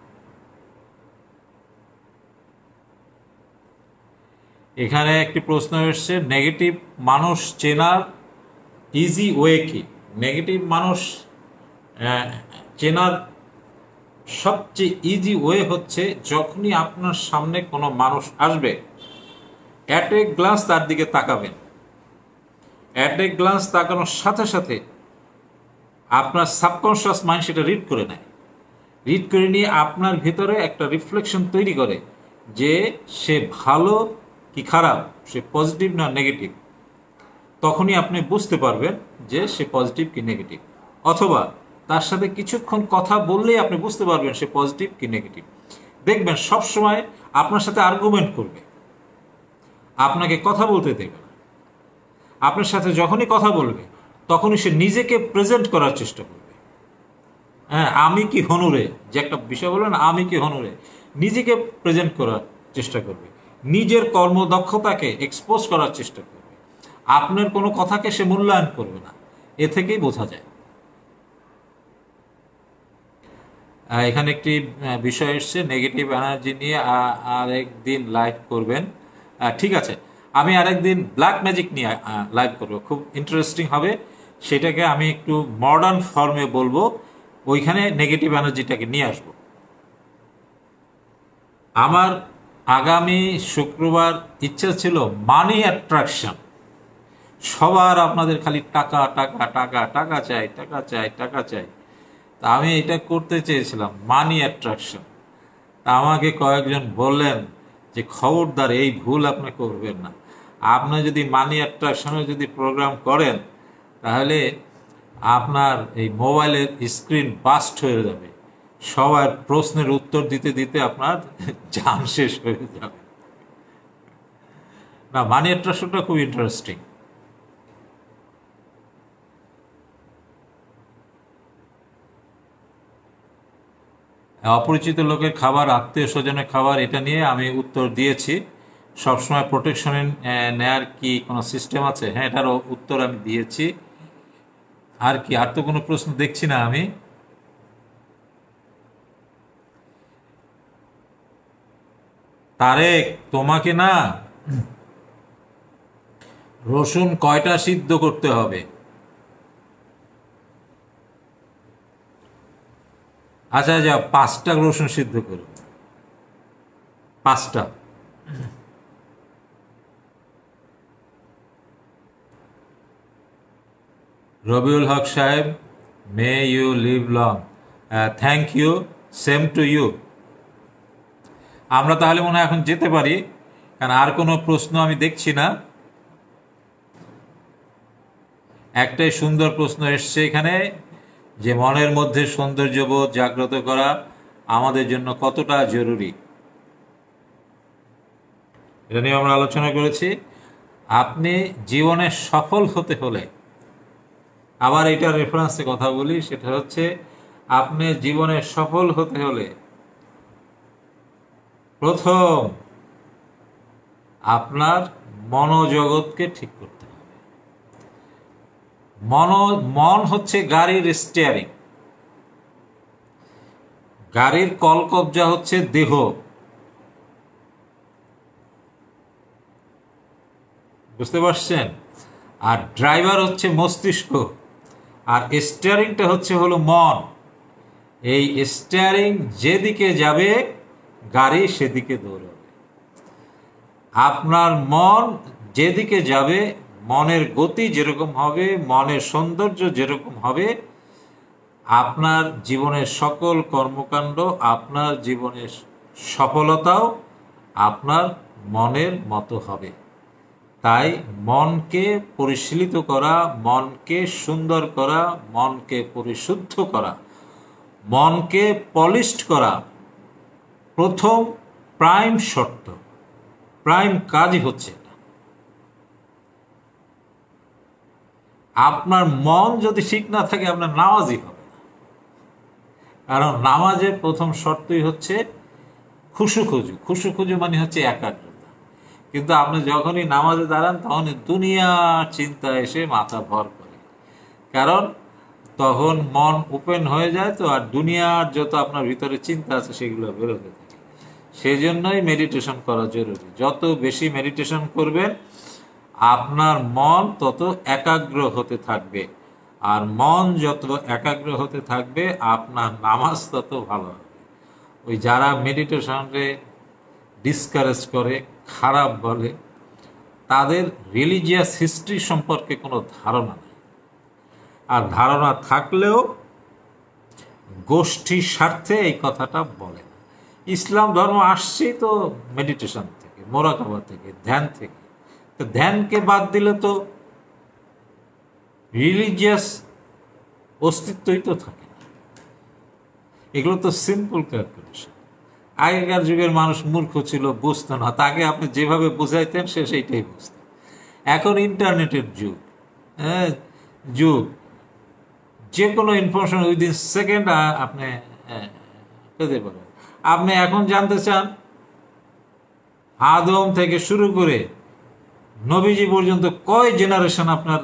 এখানে একটি প্রশ্ন এসছে, নেগেটিভ মানুষ চেনার ইজি ওয়ে কি? নেগেটিভ মানুষ চেনার সবচেয়ে ইজি ওয়ে হচ্ছে, যখনই আপনার সামনে কোনো মানুষ আসবে, অ্যাট এ গ্লান্স তার দিকে তাকাবেন। অ্যাট এ গ্লান্স তাকানোর সাথে সাথে আপনার সাবকনশিয়াস মাইন্ড সেটা রিড করে নেয়। রিড করে নিয়ে আপনার ভিতরে একটা রিফ্লেকশন তৈরি করে যে সে ভালো কি খারাপ, সে পজিটিভ না নেগেটিভ। তখনই আপনি বুঝতে পারবেন যে সে পজিটিভ কি নেগেটিভ, অথবা তার সাথে কিছুক্ষণ কথা বললেই আপনি বুঝতে পারবেন সে পজিটিভ কি নেগেটিভ। দেখবেন সবসময় আপনার সাথে আর্গুমেন্ট করবে, আপনাকে কথা বলতে দেবে না। আপনার সাথে যখনই কথা বলবে তখনই সে নিজেকে প্রেজেন্ট করার চেষ্টা করবে। হ্যাঁ, আমি কি হনুরে, যে একটা বিষয় বললেন আমি কি হনুরে, নিজেকে প্রেজেন্ট করার চেষ্টা করবে, নিজের কর্মদক্ষতাকে এক্সপোজ করার চেষ্টা করবে। আপনার কোনো কথাকে সে মূল্যায়ন করবে না, এ থেকেই বোঝা যায়। এখানে একটি বিষয় এসছে নেগেটিভ এনার্জি নিয়ে আরেকদিন লাইভ করবেন। ঠিক আছে, আমি আরেকদিন ব্ল্যাক ম্যাজিক নিয়ে লাইভ করব, খুব ইন্টারেস্টিং হবে। সেটাকে আমি একটু মডার্ন ফর্মে বলবো, ওইখানে নেগেটিভ এনার্জিটাকে নিয়ে আসব। আমার আগামী শুক্রবার ইচ্ছা ছিল মানি অ্যাট্রাকশন। সবার আপনাদের খালি টাকা টাকা টাকা টাকা চাই, টাকা চাই, টাকা চাই। তা আমি এটা করতে চেয়েছিলাম মানি অ্যাট্রাকশন। তা আমাকে কয়েকজন বললেন যে খবরদার এই ভুল আপনি করবেন না। আপনি যদি মানি অ্যাট্রাকশনের যদি প্রোগ্রাম করেন তাহলে আপনার এই মোবাইলের স্ক্রিন বাস্ট হয়ে যাবে, সবার প্রশ্নের উত্তর দিতে দিতে আপনার জান শেষ হয়ে যাবে। না, মানি অ্যাট্রাকশনটা খুব ইন্টারেস্টিং। অপরিচিত লোকের খাবার, আত্মীয় স্বজনের খাবার, এটা নিয়ে আমি উত্তর দিয়েছি। সবসময় প্রোটেকশনে নেয়ার কি কোনো সিস্টেম আছে? হ্যাঁ, এটারও উত্তর আমি দিয়েছি। আর কি, আর তো কোনো প্রশ্ন দেখছি না আমি। তারেক, তোমাকে না রসুন কয়টা সিদ্ধ করতে হবে? আচ্ছা যা, 5টা রসুন সিদ্ধ করো, 5টা। রবিউল হক সাহেব, may you live long. Thank you, same to you. আমরা তাহলে মনে হয় এখন যেতে পারি, কারণ আর কোনো প্রশ্ন আমি দেখছি না। একটাই সুন্দর প্রশ্ন এসছে এখানে, যে মনের মধ্যে সৌন্দর্যবোধ জাগ্রত করা আমাদের জন্য কতটা জরুরি, এটা নিয়ে আমরা আলোচনা করেছি। আপনি জীবনে সফল হতে হলে, আবার এটার রেফারেন্সে কথা বলি, সেটা হচ্ছে আপনি জীবনে সফল হতে হলে প্রথম আপনার মনোজগৎকে ঠিক করতে হবে। মন হচ্ছে গাড়ির স্টিয়ারিং, গাড়ির কলকব্জা হচ্ছে দেহ। বুঝতে পারছেন? আর ড্রাইভার হচ্ছে মস্তিষ্ক, আর স্টিয়ারিংটা হলো মন। এই স্টিয়ারিং যেদিকে যাবে গাড়ি সেদিকে দৌড়াবে। আপনার মন যেদিকে যাবে, মনের গতি যেরকম হবে, মনের সৌন্দর্য যেরকম হবে, আপনার জীবনের সকল কর্মকাণ্ড, আপনার জীবনের সফলতাও আপনার মনের মতো হবে। তাই মনকে পরিশীলিত করা, মনকে সুন্দর করা, মনকে পরিশুদ্ধ করা, মনকে পলিশড করা প্রথম প্রাইম শর্ত, প্রাইম কাজই হচ্ছে এটা। আপনার মন যদি ঠিক না থাকে আপনার নামাজই হবে না, কারণ নামাজের প্রথম শর্তই হচ্ছে খুশু খুজু মানে হচ্ছে একাগ্রতা। কিন্তু আপনি যখনই নামাজে দাঁড়ান তখনই দুনিয়ার চিন্তা এসে মাথা ভর করে, কারণ তখন মন ওপেন হয়ে যায় তো, আর দুনিয়ার যত আপনার ভিতরে চিন্তা আছে সেগুলো বেরোতে থাকে। সেই জন্যই মেডিটেশন করা জরুরি। যত বেশি মেডিটেশন করবেন আপনার মন তত একাগ্র হতে থাকবে, আর মন যত একাগ্র হতে থাকবে আপনার নামাজ তত ভালো হবে। ওই যারা মেডিটেশনকে ডিসকারেজ করে, খারাপ বলে, তাদের রিলিজিয়াস হিস্ট্রি সম্পর্কে কোনো ধারণা নেই। আর ধারণা থাকলেও গোষ্ঠীর স্বার্থে এই কথাটা বলে না। ইসলাম ধর্ম আসছেই তো মেডিটেশন থেকে, মোরাকাবা থেকে, ধ্যান থেকে। তো ধ্যানকে বাদ দিলে তো রিলিজিয়াস অস্তিত্বই তো থাকে না। এগুলো তো সিম্পল ক্যালকুলেশন। আগেকার যুগের মানুষ মূর্খ ছিল, বুঝতো না, তাকে আপনি যেভাবে বুঝাইতেন সে সেইটাই বুঝত। এখন ইন্টারনেটের যুগ, হ্যাঁ, যুগ, যে কোনো ইনফরমেশন উইদিন সেকেন্ড আপনি পেতে পারেন। আপনি এখন জানতে চান আদম থেকে শুরু করে নবীজি পর্যন্ত কয় জেনারেশন আপনার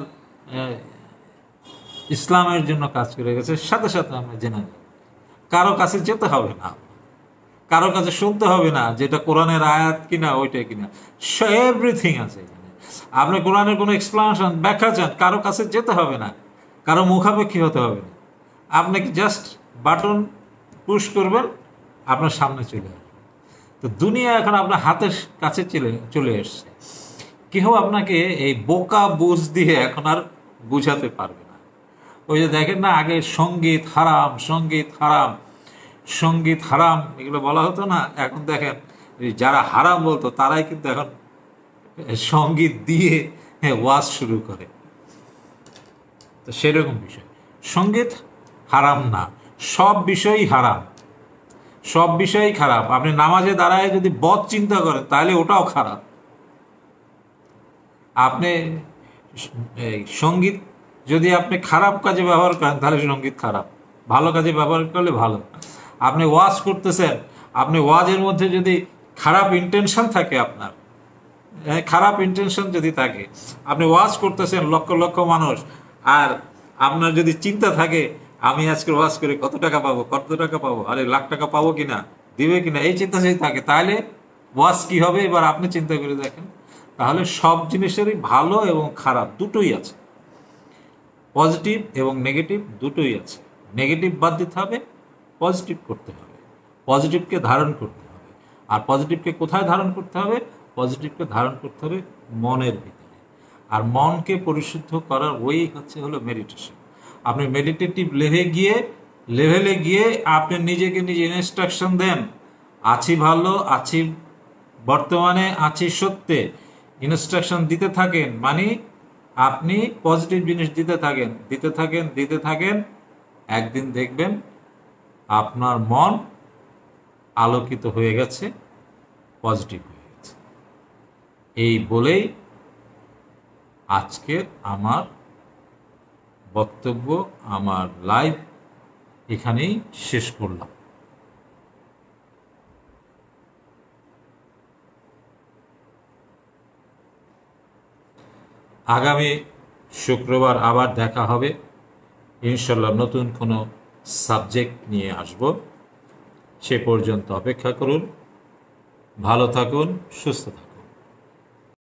ইসলামের জন্য কাজ করে গেছে, সাথে সাথে আপনি জেনে যাবেন। কারো কাছে যেতে হবে না, কারো কাছে শুনতে হবে না যেটা কোরআনের আয়াত কিনা ওইটাই কিনা, এভরিথিং আছে এখানে। আপনি কোরআনের কোনো এক্সপ্লেনেশন, ব্যাখ্যা চান, কারো কাছে যেতে হবে না, কারো মুখাপেক্ষী হতে হবে না। আপনি জাস্ট বাটন পুশ করবেন, আপনার সামনে চলে আসবে। তো দুনিয়া এখন আপনার হাতের কাছে চলে এসছে। কেউ আপনাকে এই বোকা বুঝ দিয়ে এখন আর বুঝাতে পারবে না। ওই যে দেখেন না, আগে সঙ্গীত হারাম, সঙ্গীত হারাম, সঙ্গীত হারাম এগুলো বলা হতো না। এখন দেখেন যারা হারাম বলতো তারাই কিন্তু এখন সঙ্গীত দিয়ে ওয়াজ শুরু করে। তো সেরকম বিষয়, সঙ্গীত হারাম না, সব বিষয়ই হারাম, সব বিষয়ই খারাপ। আপনি নামাজে দাঁড়ায় যদি বদ চিন্তা করেন তাহলে ওটাও খারাপ। আপনি সঙ্গীত যদি আপনি খারাপ কাজে ব্যবহার করেন তাহলে সঙ্গীত খারাপ, ভালো কাজে ব্যবহার করলে ভালো। আপনি ওয়াজ করতেছেন, আপনি ওয়াজের মধ্যে যদি খারাপ ইন্টেনশন থাকে, আপনার খারাপ ইন্টেনশন যদি থাকে, আপনি ওয়াজ করতেছেন লক্ষ লক্ষ মানুষ, আর আপনার যদি চিন্তা থাকে আমি আজকে ওয়াজ করে কত টাকা পাবো, কত টাকা পাবো, আরে লাখ টাকা পাবো কিনা, দিবে কিনা, এই চিন্তা যদি থাকে, তাহলে ওয়াজ কি হবে এবার আপনি চিন্তা করে দেখেন। তাহলে সব জিনিসেরই ভালো এবং খারাপ দুটোই আছে, পজিটিভ এবং নেগেটিভ দুটোই আছে। নেগেটিভ বাদ দিতে হবে, পজিটিভ করতে হবে, পজিটিভকে ধারণ করতে হবে। আর পজিটিভকে কোথায় ধারণ করতে হবে? পজিটিভকে ধারণ করতে হবে মনের ভিতরে। আর মনকে পরিশুদ্ধ করার ওই হলো মেডিটেশন। আপনি মেডিটেটিভ লেভেলে গিয়ে আপনি নিজেকে নিজে ইনস্ট্রাকশন দেন, আছি ভালো, আছি বর্তমানে, আছি সত্যে, ইনস্ট্রাকশন দিতে থাকেন। মানে আপনি পজিটিভ জিনিস দিতে থাকেন, একদিন দেখবেন আপনার মন আলোকিত হয়ে গেছে, পজিটিভ হয়ে গেছে। এই বলেই আজকের আমার বক্তব্য, আমার লাইভ এখানেই শেষ করলাম। আগামী শুক্রবার আবার দেখা হবে ইনশাল্লাহ, নতুন কোনো সাবজেক্ট নিয়ে আসব। সে পর্যন্ত অপেক্ষা করুন। ভালো থাকুন, সুস্থ থাকুন।